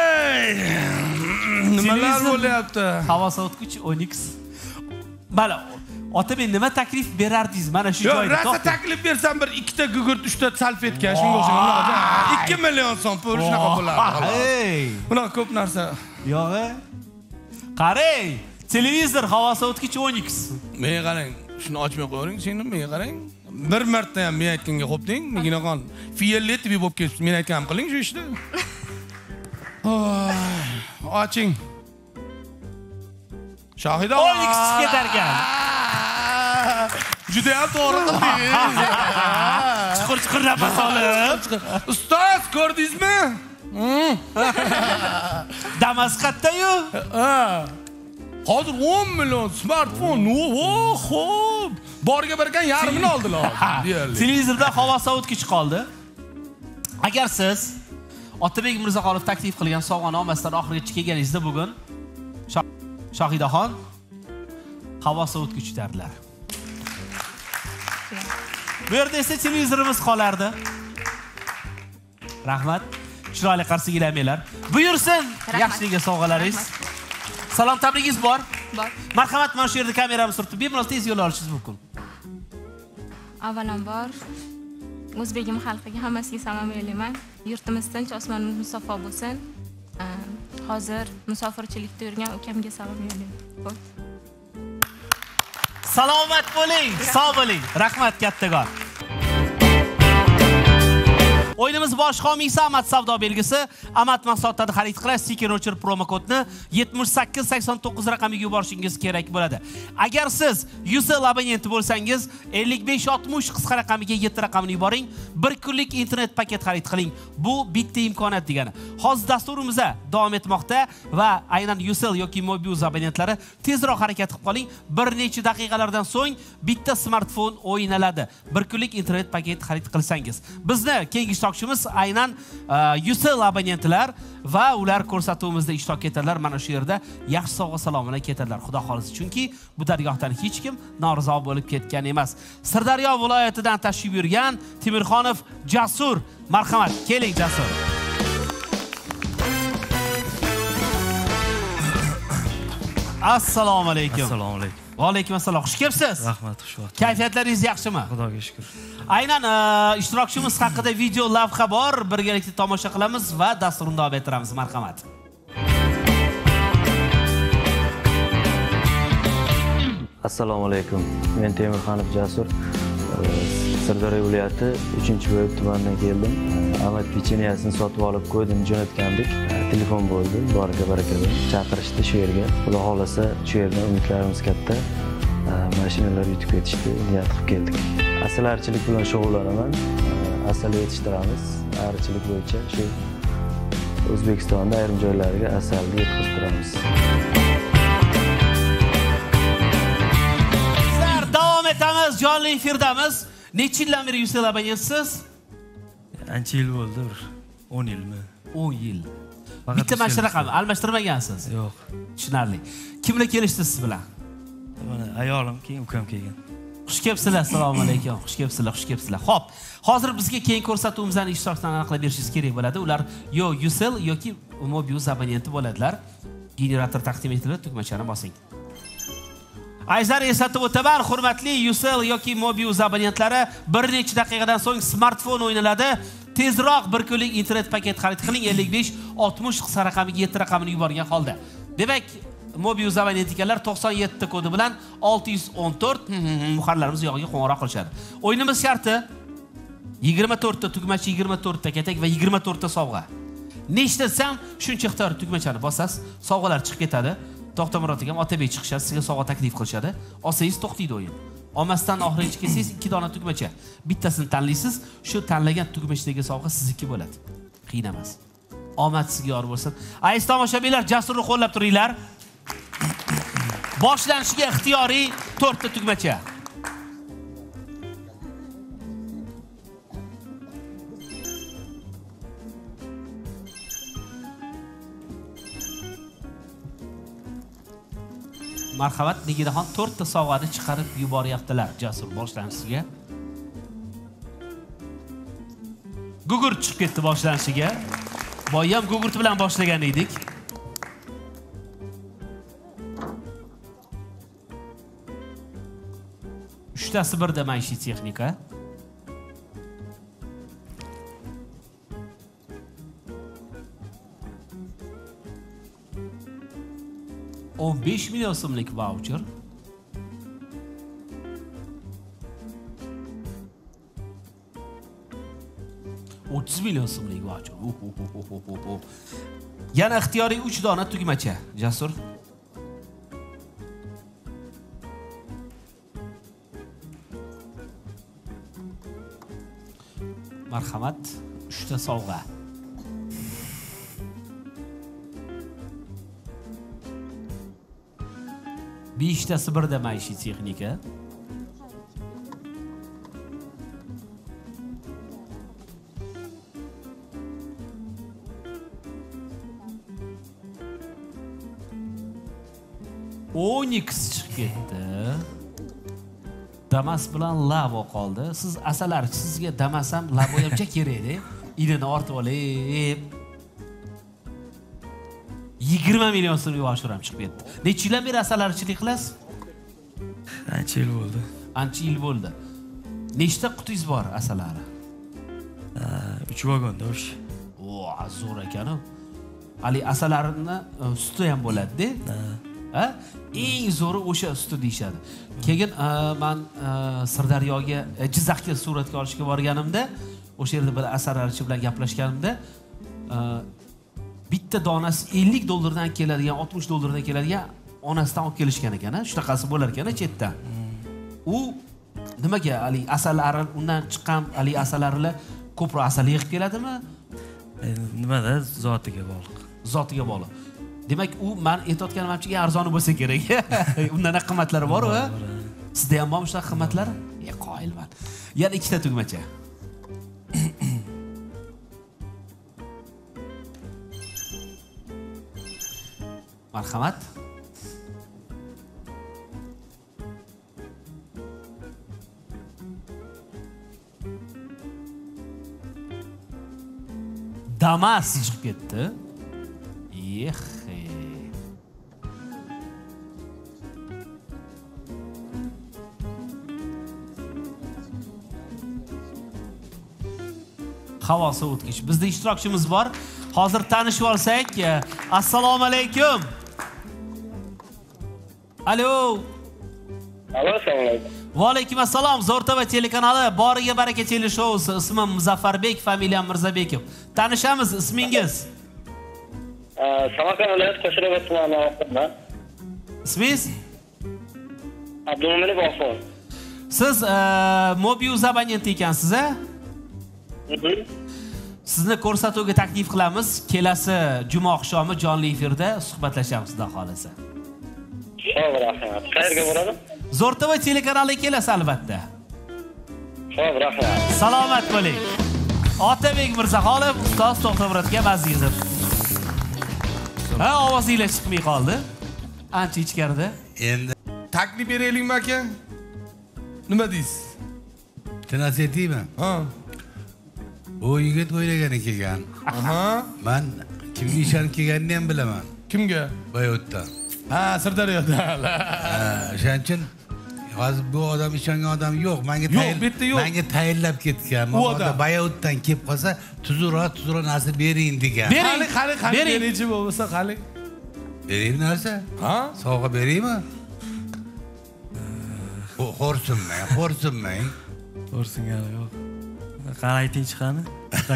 Nimalar bo'lyapti? Havo sovutgich Onyx. Mana Otabek nima taklif berardingiz mana shu joyda? Yo'q, rasa taklif bersam bir 2 ta gugurt, 3 ta salfetka, shunga o'xshagan. 2 million so'm pul shunaqa bo'lardi. Hey! Bunaqa ko'p narsa. Yo'q. Qarang, televizor, havo sovutgich Onyx. Menga qarang, shuni ochmay qo'ying, seni menga qarang. Bir marta ham men aytganga xo'p deng, Niginaxon. Fiyelletib bo'lib ketdi. Men aytganim qiling shu ishni. Oching. Shohida Onyx chiqib ketar ekan. Juda ham to'g'ri qildingiz. Chuqur nafas olib. Ustoz, ko'rdingizmi? Damasqatda-yu. Hozir 10 million smartfon. Xo'p. Borga bergan yarmini oldilar deyarli. Televizorda havo sovutgich qoldi. Agar siz Otabek Mirzaxonov taklif qilgan sovg'anomasidan oxirigacha kelganingizda bugun Shohidaxon havo sovutgich tardilar. Bu yerda esa televizorimiz qolardi. Rahmat. Chiroyli qarshi kelamanglar. Buyursin, yaxshiligiga sovg'alaringiz. Salom tabrigingiz bor? Bor. Marhamat, mana shu yerda kameramiz turibdi. Bemalol tez yo'l olishingiz mumkin. Avvalambor O'zbegim xalqiga hammasiga salom yo'layman. Yurtimiz tinch, osmonimiz musaffo bo'lsin. Hozir musofirchilikda yurgan ukamga salom yo'layman. Salomat bo'ling, sog' bo'ling. Rahmat kattakon. O'yinimiz bosh homiysi Amat savdo belgisi. Amat mahsulotlarni xarid qilish Sticker Voucher promo kodini 7889 raqamiga yuborishingiz kerak bo'ladi. Agar siz Ucell abonenti bo'lsangiz, 5560 qisqa raqamiga 7 raqamini yuboring. 1 kunlik internet paket xarid qiling. Bu bitta imkoniyat degani. Hozir dasturimiz davom etmoqda va aynan Ucell yoki Mobiuz abonentlari tezroq harakat qilib qoling. Bir necha daqiqalardan so'ng bitta smartfon o'ynaladi. 1 kunlik internet paket xarid qilsangiz. Bizni keyingi ishtirokchimiz aynan Ucell abonentlar va ular ko'rsatuvimizda ishtirok etadilar. Mana shu yerda yaxshi sovg'a salom bilan ketadilar. Xudo xolisi, chunki bu dargohdan hech kim norizo bo'lib ketgan emas. Sirdaryo viloyatidan tashrif buyurgan Temirxonov Jasur, marhamat, keling Jasur. Assalomu alaykum. Assalomu alaykum. Va alaykum assalom. Xush kelibsiz. Rahmat, xush vaqt. Kayfiyatlaringiz yaxshimi? Xudoga shukr. Aynan ishtirokchimiz haqida video lavha bor. Birgalikda tomosha qilamiz va dasturni davom ettiramiz. Marhamat. Assalomu alaykum. Men Temirxonov Jasur. Sirdaryo viloyati 3-bo'yib tumanidan keldim. Amat pecheniyasini sotib olib qo'ydim, jo'natgandik. Telefon bo'ldi, boriga barakalar. Chaqirishdi shu yerga. Xudo xolasa shu yerdan umidlarimiz katta. Mashinalar yutib ketishdi, niyat qilib keldik. Asalarichilik bilan shug'ullanaman. Asal yetishtiramiz. Arichilik bo'yicha shu O'zbekistonda ayrim joylariga asalni yetkazib turamiz. Sizlar davom etamiz, jonli efirdamiz. Necha yildan beri Ucell abonentsiz? Ancha yil bo'ldi, 10 yilmi? 10 yil. Bitta mashina raqami almashtirmagansiz? Yo'q. Tushunarli. Kimlar kelishdi siz bilan? Mana ayolim, keyin ukam kelgan. Xush kelibsizlar. Assalomu alaykum. Xush kelibsizlar, xush kelibsizlar. Xo'p, hozir bizga keyin ko'rsatuvimizdan ishtirokchilarni aniqlab berishingiz kerak bo'ladi. Ular yo Ucell yoki Mobiuz abonenti bo'ladilar. Generator taqdim etiladi, tugmachani bosing. Ayzlar, eslatib o'taman, hurmatli Ucell yoki Mobiuz abonentlari, bir necha daqiqadan so'ng smartfon o'ynaladi. Tezroq bir kunlik internet paket xarid qiling. 5560 qisqa raqamiga 7 raqamini yuborgan holda. Demak, Mobiuz abonentikalar 97 kodi bilan 614 muharrirlarimiz yog'iga qo'ng'iroq qilishadi. O'yinimiz sharti 24 ta tugmachi, 24 ta katak va 24 ta sovg'a. Nechta desam, shuncha ixtiyor tugmachani bosasiz, sovg'alar chiqib ketadi. To'xtamurod akam Otabek chiqishadi, sizga sovg'a taklif qilishadi. Olsangiz to'xtaydi o'yin. Olmasdan oxirigacha kelsangiz 2 dona tugmacha. Bittasini tanlaysiz, shu tanlagan tugmachdagi sovg'a sizniki bo'ladi. Qiyin emas. Omad sizga yor bo'lsin. Aziz tomoshabinlar, Jasurni qo'llab turinglar. Boshlanishiga ixtiyoriy 4 ta tugmacha. Marhamat, Nigidaxon 4 ta sovg'ani chiqarib yuboryaptilar Jasur boshlanishiga. Gugurt chiqib ketdi boshlanishiga. Boya ham gugurt bilan boshlagan edik. Uchtasi birda maishiy texnika. $15 million so'mlik voucher. $30 million so'mlik voucher. Yana ixtiyoriy 3 dona tugmacha. Jasur. Marhamat, 3 ta sovg'a. Beshtasi birda maishiy texnika. Onyx chiqib ketdi. Damas bilan lavo qoldi. Siz asalar, sizga damas ham lavo ham kerak-da. Ilini ortib olib. 20 million so'mlik voucher ham chiqib ketdi. Necha yildan beri asalarchilik qilasiz? Ancha yil bo'ldi. Ancha yil bo'ldi. Nechta qutingiz bor asalari? 3 vagonda o'sha. Zo'r ekan-ku. Ali asalarini suti ham bo'ladi-da. Ha? Eng zo'ri o'sha suti deyshadi. Keyin men Sirdaryoga, Jizzaxga suratga olishga borganimda, o'sha yerda bir asalarchi bilan gaplashganimda, bitta donasi $50 dan keladigan, $60 dan keladigan onasidan olib kelishgan ekan, shunaqasi bo'lar ekan chetdan. U nimaga ali asalari undan chiqqan ali asalarilar ko'proq asal yig'ib keladimi? Nimada zotiga bog'liq. Zotiga bog'liq. Demak, u men aytayotganimcha arzoni bo'lsa kerak. Undan qimmatlari bor-ku. Sizda ham bormi shunaqa qimmatlari? Qoyilman. Yana 2 ta tugmacha. Marhamat. Damas chiqib ketdi. Havo sovutgich. Bizda ishtirokchimiz bor. Hozir tanishib olsak. Assalomu alaykum. Alo. Assalomu alaykum. Va alaykum assalom. Zo'rtava telekanali Boriga baraka teleshousi. Ismim Muzaffarbek, familiyam Mirzabekov. Tanishamiz, ismingiz? Samarqand viloyati Qo'shrabot tumanidan. Ismingiz? Abdumalik G'ofur. Siz Mobius abonent ekansiz, a? Sizni ko'rsatuvga taklif qilamiz. Kelasi juma oqshomi jonli efirda suhbatlashamiz, xudo xolasa. Xo'p, rahmat. Qayerga boradi? Zo'rtava telekanaliga kelasiz albatta. Xo'p, rahmat. Salomat bo'ling. Otabek Mirzaxonov ustoz To'xtamurodga Azizov. Ha, ovozingiz chiqmay qoldi. Ancha ichkarida. Endi taklif beraylikmi aka? Nima deysiz? Tinasiyatimi? Ha. O yigit o'ylagani kelgan. Aha. Men kimga ishonib kelganini ham bilaman. Kimga? Bayotda. Ha, Sirdaryoda. O'shaning uchun hozir bu odam ishongan odam yo'q. Menga tayinlab ketgan. Bu odam Bayotdan kelib qolsa, tuzroq narsa bering degan. Qani, beringchi bo'lsa, qani. Bering narsa? Ha? Sovg'a beraymi? Xo'rsinmang. Xo'rsingani yo'q. Qani aytingchi qani?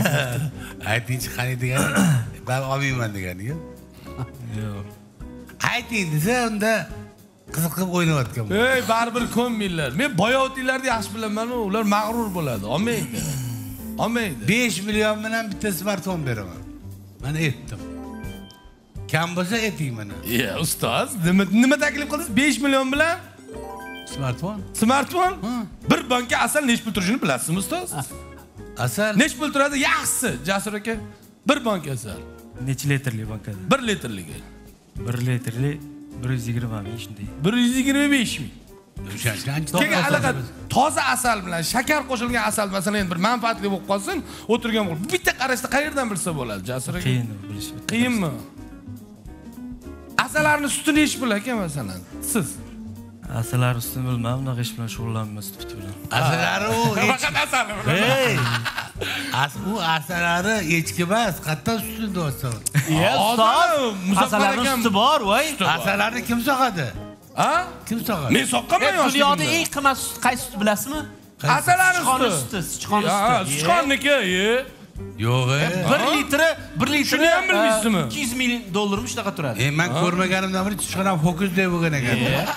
Aytingchi qani degani, men olmayman deganiga. Yo'q. ayting desa unda qiziqib o'ynayotgan. Ey, baribir ko'nminglar. Men boyovtinglarni yaxshi bilaman, ular mag'rur bo'ladi. Olmaydi. Olmaydi. 5 million bilan bitta smartfon beraman. Mana aytdim. Kam bo'lsa ayting mana. Ustoz, nima taklif qildingiz? 5 million bilan smartfon? Smartfon? Bir banka asal nech pul turishini bilasizmi, ustoz? Asal nech pul turadi? Yaxshisi, Jasur aka. Bir banka asal. Necha litrli bankada? 1 litrligi. 1 litrli 120 ming shunday. 125 ming. Keyin alaqa toza asal bilan shakar qo'shilgan asal masalan endi bir manfaatli bo'lib qolsin, o'tirgan bo'lib bitta qarashda qayerdan bilsa bo'ladi, Jasur aka? Qiyin bilish. Qiyinmi? Asallarni sutini ichish bilan aka masalan, siz Asallar ustini bilmam, unaqa ish bilan shug'ullanmas tufti bilan. Asalari u faqat asal. Hey! U asalari echki emas, qayerdan sutini deyapsan? Ustoz, asallarning suti bor, voy. Asallarni kim sog'adi? Ha? Kim sog'adi? Men soqqanman yoshligimda. Dunyoda eng qimmat sut qaysi sut bilasizmi? Asallarning suti. Sichqon suti. Sichqonniki, Yo'q, 1 litri Shuni ham bilmaysizmi? 200 ming dollarmi shunaqa turadi. Men ko'rmaganimdan beri sichqon ham fokusda bo'lgan ekan.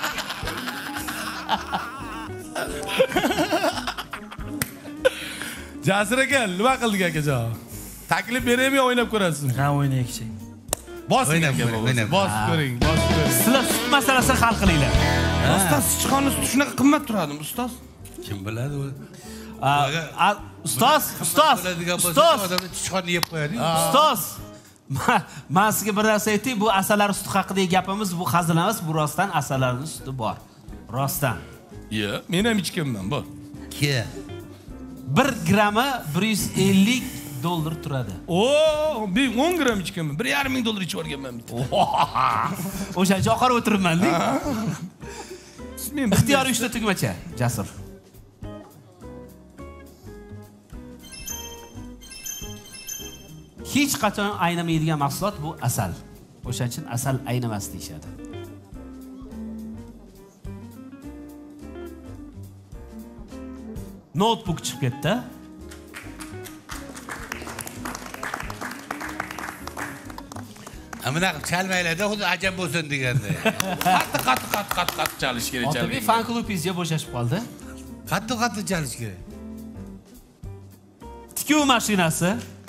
Jasur aka, nima qildik akajon? Taklif beraymi, o'ynab ko'rasizmi? Ha, o'ynaylik-chi. Bosing aka, bosib ko'ring, bosib ko'ring. Sizlar sut masalasini hal qilinglar. Ustoz, sichqonni suti shunaqa qimmat turadimi, ustoz? Kim biladi u? Ustoz. Odamlar sichqonni yeb qo'yadi. Ustoz. Men sizga bir narsa aytay, bu asallar suti haqidagi gapimiz bu hazil emas, bu rostdan asallarning suti bor. Rostdan. Men ham ichganman, bor. Ke. 1 grammi 150 dollar turadi. Men 10 gram ichganman. 1,5 ming dollar ichib olganman bitta. O'shancha oqarib o'tiribman-da. Ixtiyoriy 3 ta tugmacha, Jasur. Hech qachon aynamaydigan mahsulot bu asal. O'shaning uchun asal aynamas deyshadi. Notebook chiqib ketdi. Amina chalmaylarda xuddi ajab bo'lsin deganda. Qattiq chalish kerak. Otabek fan klubingizga bo'shashib qoldi. Qattiq chalish kerak. Tikuv mashinasi.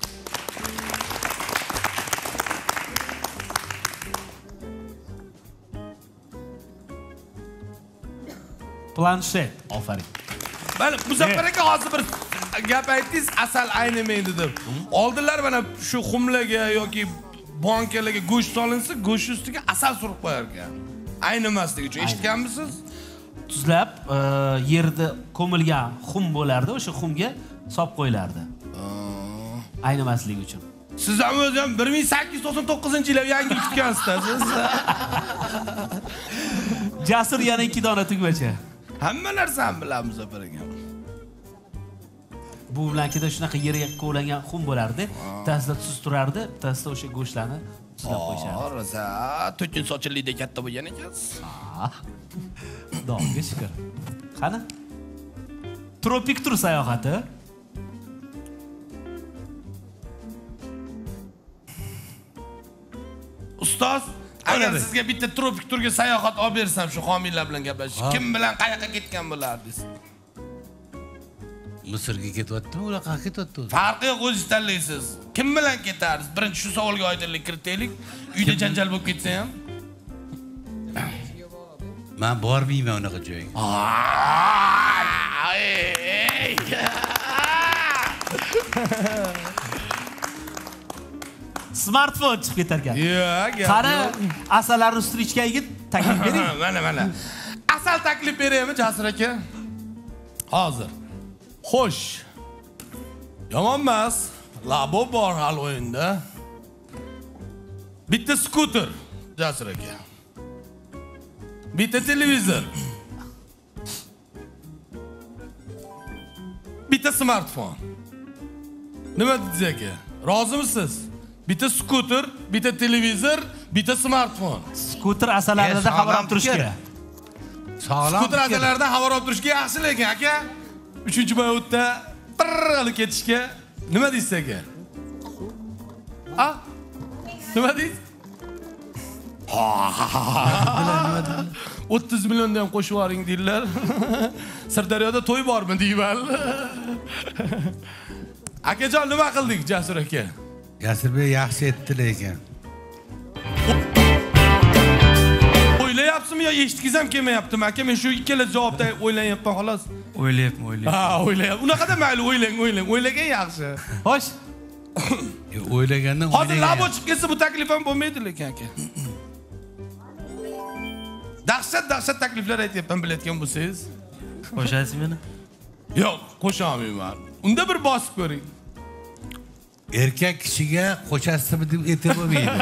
Planshet, ofaring. Mana Muzaffar aka hozir bir gap aytdingiz, asal aynamaydi deb. Oldinlar mana shu xumlarga yoki bankalarga go'sht solinsa, go'sht ustiga asal surib qo'yar ekan. Aynamaslik uchun eshitganmisiz? Tuzlab, yerda ko'milgan xum bo'lardi, o'sha xumga solib qo'yilardi. Aynamaslik uchun. Siz ham o'zi ham 1899-yilda yangi tutgansiz. Jasur yana 2 dona tugmacha. Hamma narsani bilamiz Muzaffar aka. Bu blankada shunaqa yerga qo'yilgan xum bo'lardi. Tasda tuz turardi, tasda o'sha go'shtlarni tuzlab qo'yishardi. Rosa, to'kin sochillikda katta bo'lgan ekansiz. Xudoga shukr. Qani? Tropik tur sayohati. Ustoz, agar sizga bitta tropik turga sayohat olib bersam, shu homiylar bilan gaplashish, kim bilan qayoqqa ketgan bo'lardingiz? Misrga ketyaptimi, ular qayerga ketyapti? Farqi yo'q, o'zingiz tanlaysiz. Kim bilan ketardingiz? Birinchi shu savolga oydinlik kiritaylik. Uyda janjal bo'lib ketsa ham. Men bormayman unaqa joyga. Smartfon chiqib ketar ekan. Yo'q, qani asallarni ustini ichgan yigit taklif bering. Mana. Asal taklif beraymi, Jasur aka? Hozir. Xo'sh. Yomon emas. Labo bor hal o'yinda. Bitta skuter, Jasur aka. Bitta televizor. Bitta smartfon. Nima dedingiz aka? Rozimisiz? Bitta skuter, bitta televizor, bitta smartfon. Skuter asallarida xabar olib turish kerak. Sog'lom. Skuter asallarida xabar olib turishga yaxshi lekin aka. 3-boyutda olib ketishga nima deysiz aka? Nima deysiz? $30 milliondan ham qo'shib yuboring deydilar. Sirdaryoda to'y bormi deyman. Akajon nima qildik Jasur aka? Jasurbek yaxshi aytdi lekin. O'ylayapsizmi yo eshitgiz ham kelmayaptimi? Aka, men shu ikkala javobda o'ylayapman xolos. O'ylayapman. Ha, o'ylayapman. Unaqada mayli, o'ylang. O'ylagan yaxshi. Xo'sh. O'ylagandan Hozir labo chiqib ketsa bu taklif ham bo'lmaydi lekin aka. Dahshat takliflar aytyapman, bilayotgan bo'lsangiz. Qo'shasiz meni? Yo'q, qo'shamayman. Unda bir bosib ko'ring. Erkak kishiga qo'shasizmi deb aytib bo'lmaydi.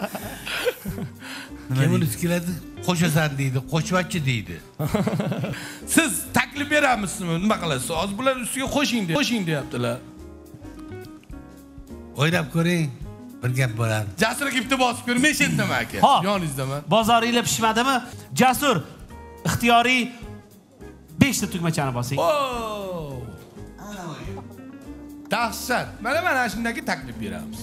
Kim uni keladi? Qo'shasan deydi, qo'shvachi deydi. Siz taklif beramizmi? Nima qilasiz? Hozir bular ustiga qo'shing deyaptilar. O'ylab ko'ring. Bir gap bo'ladi. Jasur aka bitta bosib ko'ring. Men shetdaman aka. Yoningizdaman. Bozoringlar pishmadimi? Jasur ixtiyoriy 5 ta tugmachani bosing. Dahshat. Mana shundagi taklif beramiz.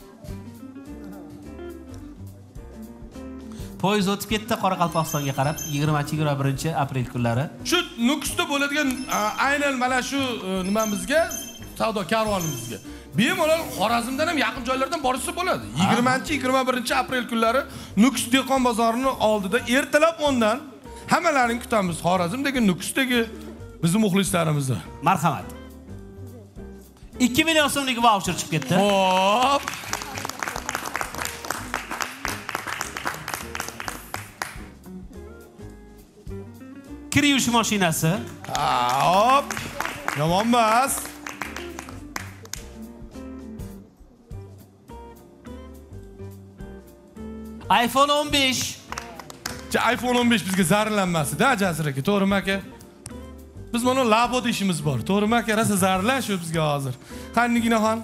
Poyezd o'tib ketdi Qoraqalpog'istonga qarab 20-21 aprel kunlari. Shu Nukusda bo'ladigan aynan mana shu nimamizga, savdo karvonimizga bemalol Xorazmdan ham yaqin joylardan borishsa bo'ladi. 20-21 aprel kunlari Nukus dehqon bozorining oldida ertalab 10 dan hammalarini kutamiz. Xorazmdagi, Nukusdagi bizning muxlislarimizni. Marhamat. 2 million so'mlik voucher chiqib ketdi. Hop. Kir yuvish mashinasi. Hop. Yomon emas. iPhone 15. iPhone 15 bizga zararlanmasdi-da, Jasur aka, to'g'rimi aka? Biz mana labo ishimiz bor. To'g'rimi aka? Rasa zararlash bizga hozir. Qaniginaxon.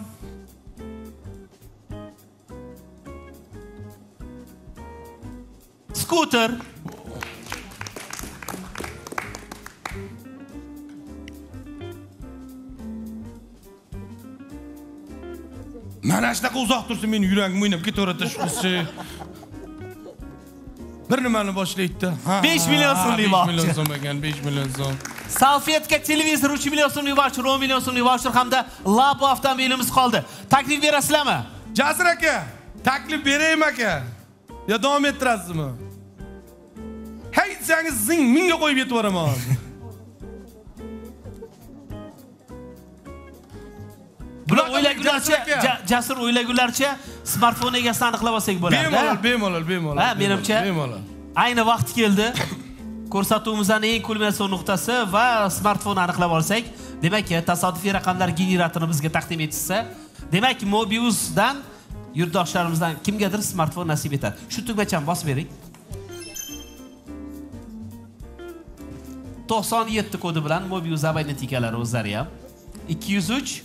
Skuter. Mana shunaqa uzoq tursa meni yuragim o'ynab ketaveradi shunisi. Bir nimani boshlaydi. 5 million so'mlik voucher. 5 million so'm ekan, 5 million so'm. Salfetka, televizor 3 million so'mlik voucher, 10 million so'mlik voucher hamda Labo avtomobilimiz qoldi. Taklif berasizlarmi? Jasur aka, taklif beraymi aka? Yo davom ettirasizmi? Haytsangiz zing mingga qo'yib yetaveraman hozir. Bular o'ylagunlarcha, Jasur o'ylagunlarcha smartfon egasini aniqlab olsak bo'ladi. Bemalol. Ha, menimcha ayni vaqti keldi. Ko'rsatuvimizning eng kulminatsiya nuqtasi va smartfonni aniqlab olsak, demak, tasodifiy raqamlar generatorni bizga taqdim etsa, demak, Mobiusdan yurtdoshlarimizdan kimgadir smartfon nasib etadi. Shu tugmachani bosib bering. 97 kodi bilan Mobius abonentliklari o'zlari ham 203.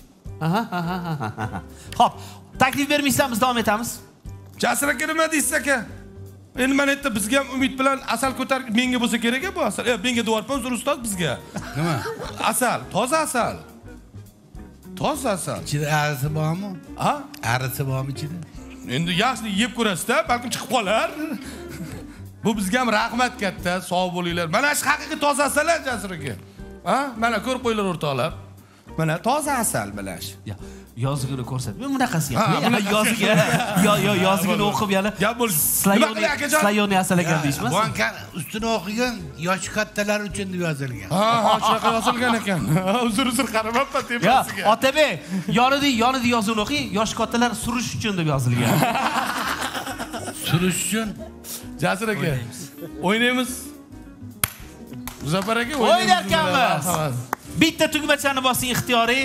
Xo'p, taklif bermaysangiz davom etamiz. Jasur aka nima deysiz aka? Endi men aytdim, bizga ham umid bilan asal ko'tar, menga bo'lsa kerak bu asal. Menga deyapman, zo'r ustoz bizga. Nima? Asal, toza asal. Toza asal. Ichida arisi bormi? Ha? Arisi bormi ichida? Endi yaxshi yeb ko'rasiz-da, balkim chiqib qolar. Bu bizga ham rahmat katta, sog' bo'linglar. Mana shu haqiqiy toza asal Jasur aka. Ha? Mana ko'rib qo'yinglar o'rtoqlar. Mana toza asal bilan. Yozigini ko'rsat. Men bunaqasiga. Yozigini o'qib yana. Gap bo'l. Slayoni asal ekan deyishmas. Banka ustini o'qigan yosh kattalar uchun deb yozilgan. Shunaqa yozilgan ekan. Uzr qaramabman tepasiga. Otabek, yonida yozuvni o'qing, yosh kattalar surish uchun deb yozilgan. Surish uchun? Jasur aka, o'ynaymiz. Muzaffar aka, o'ynaymiz. Bitta tugmachani bosing ixtiyoriy.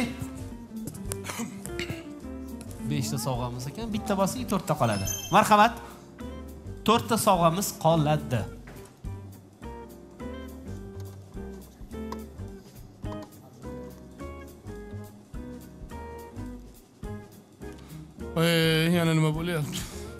5 ta sovg'amiz ekan, bitta bosing 4 ta qoladi. Marhamat. 4 ta sovg'amiz qoladi. Yana nima bo'lyapti?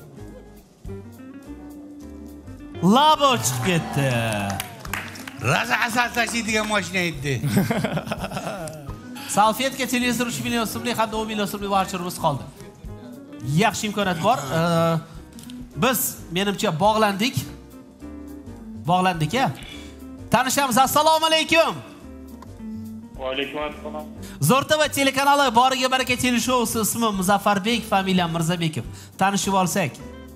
Labo chiqib ketdi. Raza asal tashiydigan mashina edi. Salfetka, televizor 3 million so'mlik hamda 10 million so'mlik voucherimiz qoldi. Yaxshi imkoniyat bor. Biz menimcha bog'landik. Bog'landik-a? Tanishamiz. Assalomu alaykum. Va alaykum assalom. Zo'rtava telekanali Boriga baraka teleshousi, ismim Muzaffarbek, familiyam Mirzabekov. Tanishib olsak.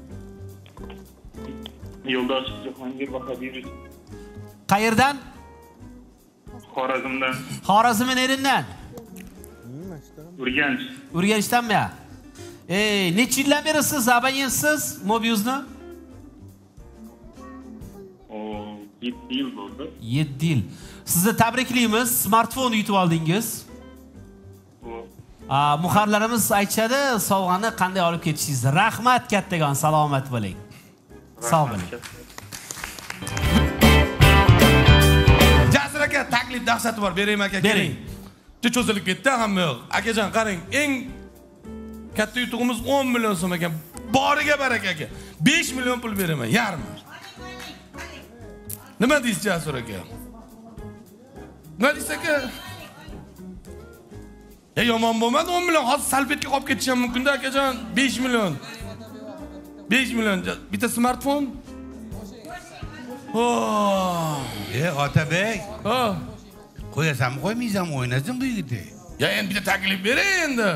Yo'ldosh Jahongir Bahodirov. Qayerdan? Xorazmdan. Xorazm neridan? Urganch. Urganchdanmi? Necha yildan beri siz abonentsiz Mobius'ni? 7 yil bo'ldi. 7 yil. Sizni tabriklaymiz. Smartfon yutib oldingiz. Muxarlarimiz aytishadi, sovg'ani qanday olib ketishingizni. Rahmat kattagon, salomat bo'ling. Sog' bo'ling. Jasur aka, taklif dahshati bor, beraymi aka? Bering. Cho'zilib ketdi, hamma yo'q. Akajon, qarang, eng katta yutug'imiz 10 million so'm ekan. Boriga baraka aka. 5 million pul beraman, yarmi. Nima deysiz Jasur aka? Nima deysiz aka? Yomon bo'lmadi, 10 million hozir salfetga qolib ketishi ham mumkin-da akajon. 5 million. 5 million bitta smartfon. Otabek. Qo'yasanmi, qo'ymaysanmi, o'ynasin bu yigitni. Endi bitta taklif bering endi.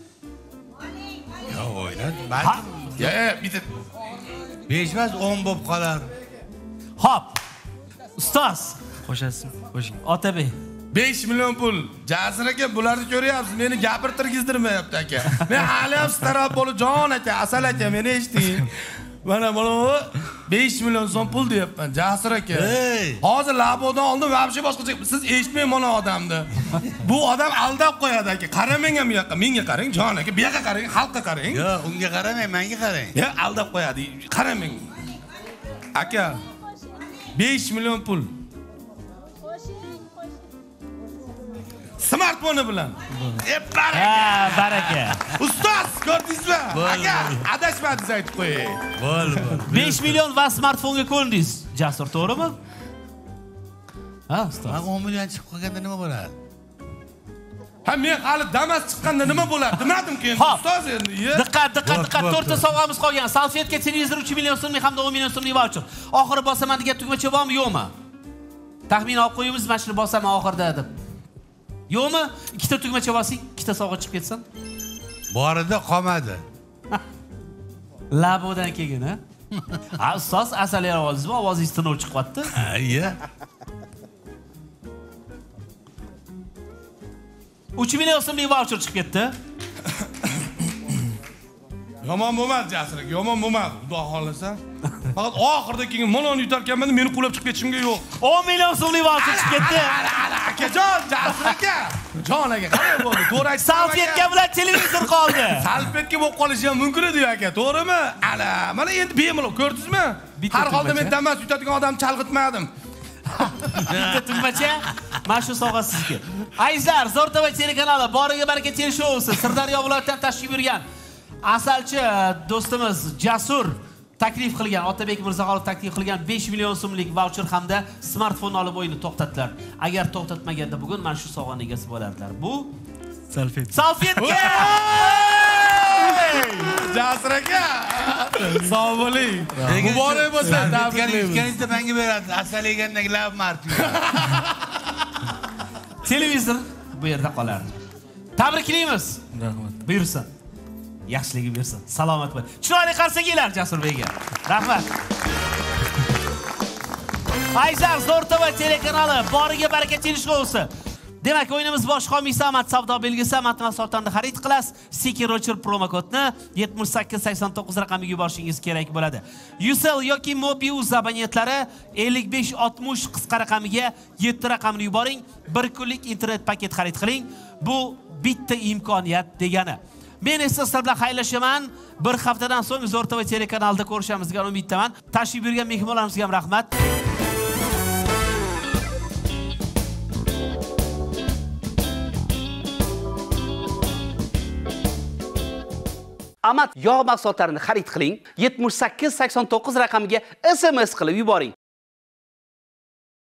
O'ynat, balki. Bitta 5 emas, 10 bo'lib qolar. Hop. Ustoz. Qo'shasiz, qo'shing. Otabek. 5 million pul. Jasur aka, bularni ko'ryapsiz, meni gapirtirgizdirmayapti aka. Men hali ham starab bo'lib, jon aka, asal aka, meni eshiting. Mana buni 5 million so'm pul deyapman, Jasur aka. Hozir labodan oldim, vobshe boshqacha. Siz eshitmang mana odamni. Bu odam aldab qo'yadi aka. Qaramang ham bu yoqqa, menga qarang, jon aka, bu yoqqa qarang, xalqqa qarang. Yo'q, unga qaramang, menga qarang. Aldab qo'yadi. Qaramang. Aka, 5 million pul. Smartfoni bilan. Baraka. Ustoz, ko'rdingizmi? Aka, adashmadingiz aytib qo'ying. Bo'ldi. 5 million va smartfonga ko'ndingiz. Jasur, to'g'rimi? Ustoz. 10 million chiqib qolganda nima bo'ladi? Men hali Damas chiqqanda nima bo'ladi? Demadim-ku endi, ustoz endi. Diqqat. 4ta sovg'amiz qolgan. Salfetka, televizor 3 million so'mlik hamda 10 million so'mlik voucher. Oxiri bosaman degan tugmacha bormi, yo'qmi? Taxmin olib qo'yamiz, mana shuni bosaman oxirida deb. Yo'qmi? Ikkita tugmacha bosing, ikkita sovg'a chiqib ketsin. Borida qolmadi. Labodan kelgan, ha? Ustoz, asal yara oldingizmi? Ovozingiz tinov chiqyapti. Iya. 3 million so'mlik voucher chiqib ketdi. Yomon bo'lmadi Jasur aka, yomon bo'lmadi. Xudo xolasa. Faqat oxirida kelgan moloni yutarkanman, meni qulab chiqib ketishimga yo'q. 10 million so'mlik voucher chiqib ketdi. Akajon, Jasur aka. Jon aka, qanday bo'ldi? To'g'ri aytasiz. Salfetka bilan televizor qoldi. Salfetka bo'lib qolishi ham mumkin edi aka, to'g'rimi? Mana endi bemalol, ko'rdingizmi? Har holda men Damas yutadigan odamni chalg'itmadim. Bitta tugmacha, mana shu sovg'a sizga. Azizlar, Zo'rtava telekanali Boriga baraka teleshousi Sirdaryo viloyatidan tashrif buyurgan asalchi do'stimiz Jasur taklif qilgan, Otabek Mirzaxonov taklif qilgan 5 million so'mlik voucher hamda smartfon olib o'yinni to'xtatdilar. Agar to'xtatmaganda bugun mana shu sovg'aning egasi bo'lardilar. Bu salfetka. Jasur aka, sog' bo'ling. Muborak bo'lsin. Tabriklaymiz. Menga beradi, asal yegandagi lab marti. Televizor bu yerda qolardi. Tabriklaymiz. Rahmat. Buyursin. Yaxshiligi bersin. Salomat bo'ling. Chiroyli qarsakinglar Jasurbekga. Rahmat. Azizlar, Zo'rtava telekanali Boriga baraka teleshousi. Demak, o'yinimiz bosh qolmaysa, Amat savdo belgisi, Amat mahsulotlarni xarid qilasiz. Seeker Rocher promo kodni 7889 raqamiga yuborishingiz kerak bo'ladi. Ucell yoki Mobius abonentlari 5560 qisqa raqamiga 7 raqamni yuboring. 1 kunlik internet paket xarid qiling. Bu bitta imkoniyat degani. Men esa sizlar bilan xayrlashaman. Bir haftadan so'ng Zo'rtava telekanalida ko'rishamizga umiddaman. Tashrif buyurgan mehmonlarimizga ham rahmat. Amat yog' mahsulotlarini xarid qiling. 7889 raqamiga SMS qilib yuboring.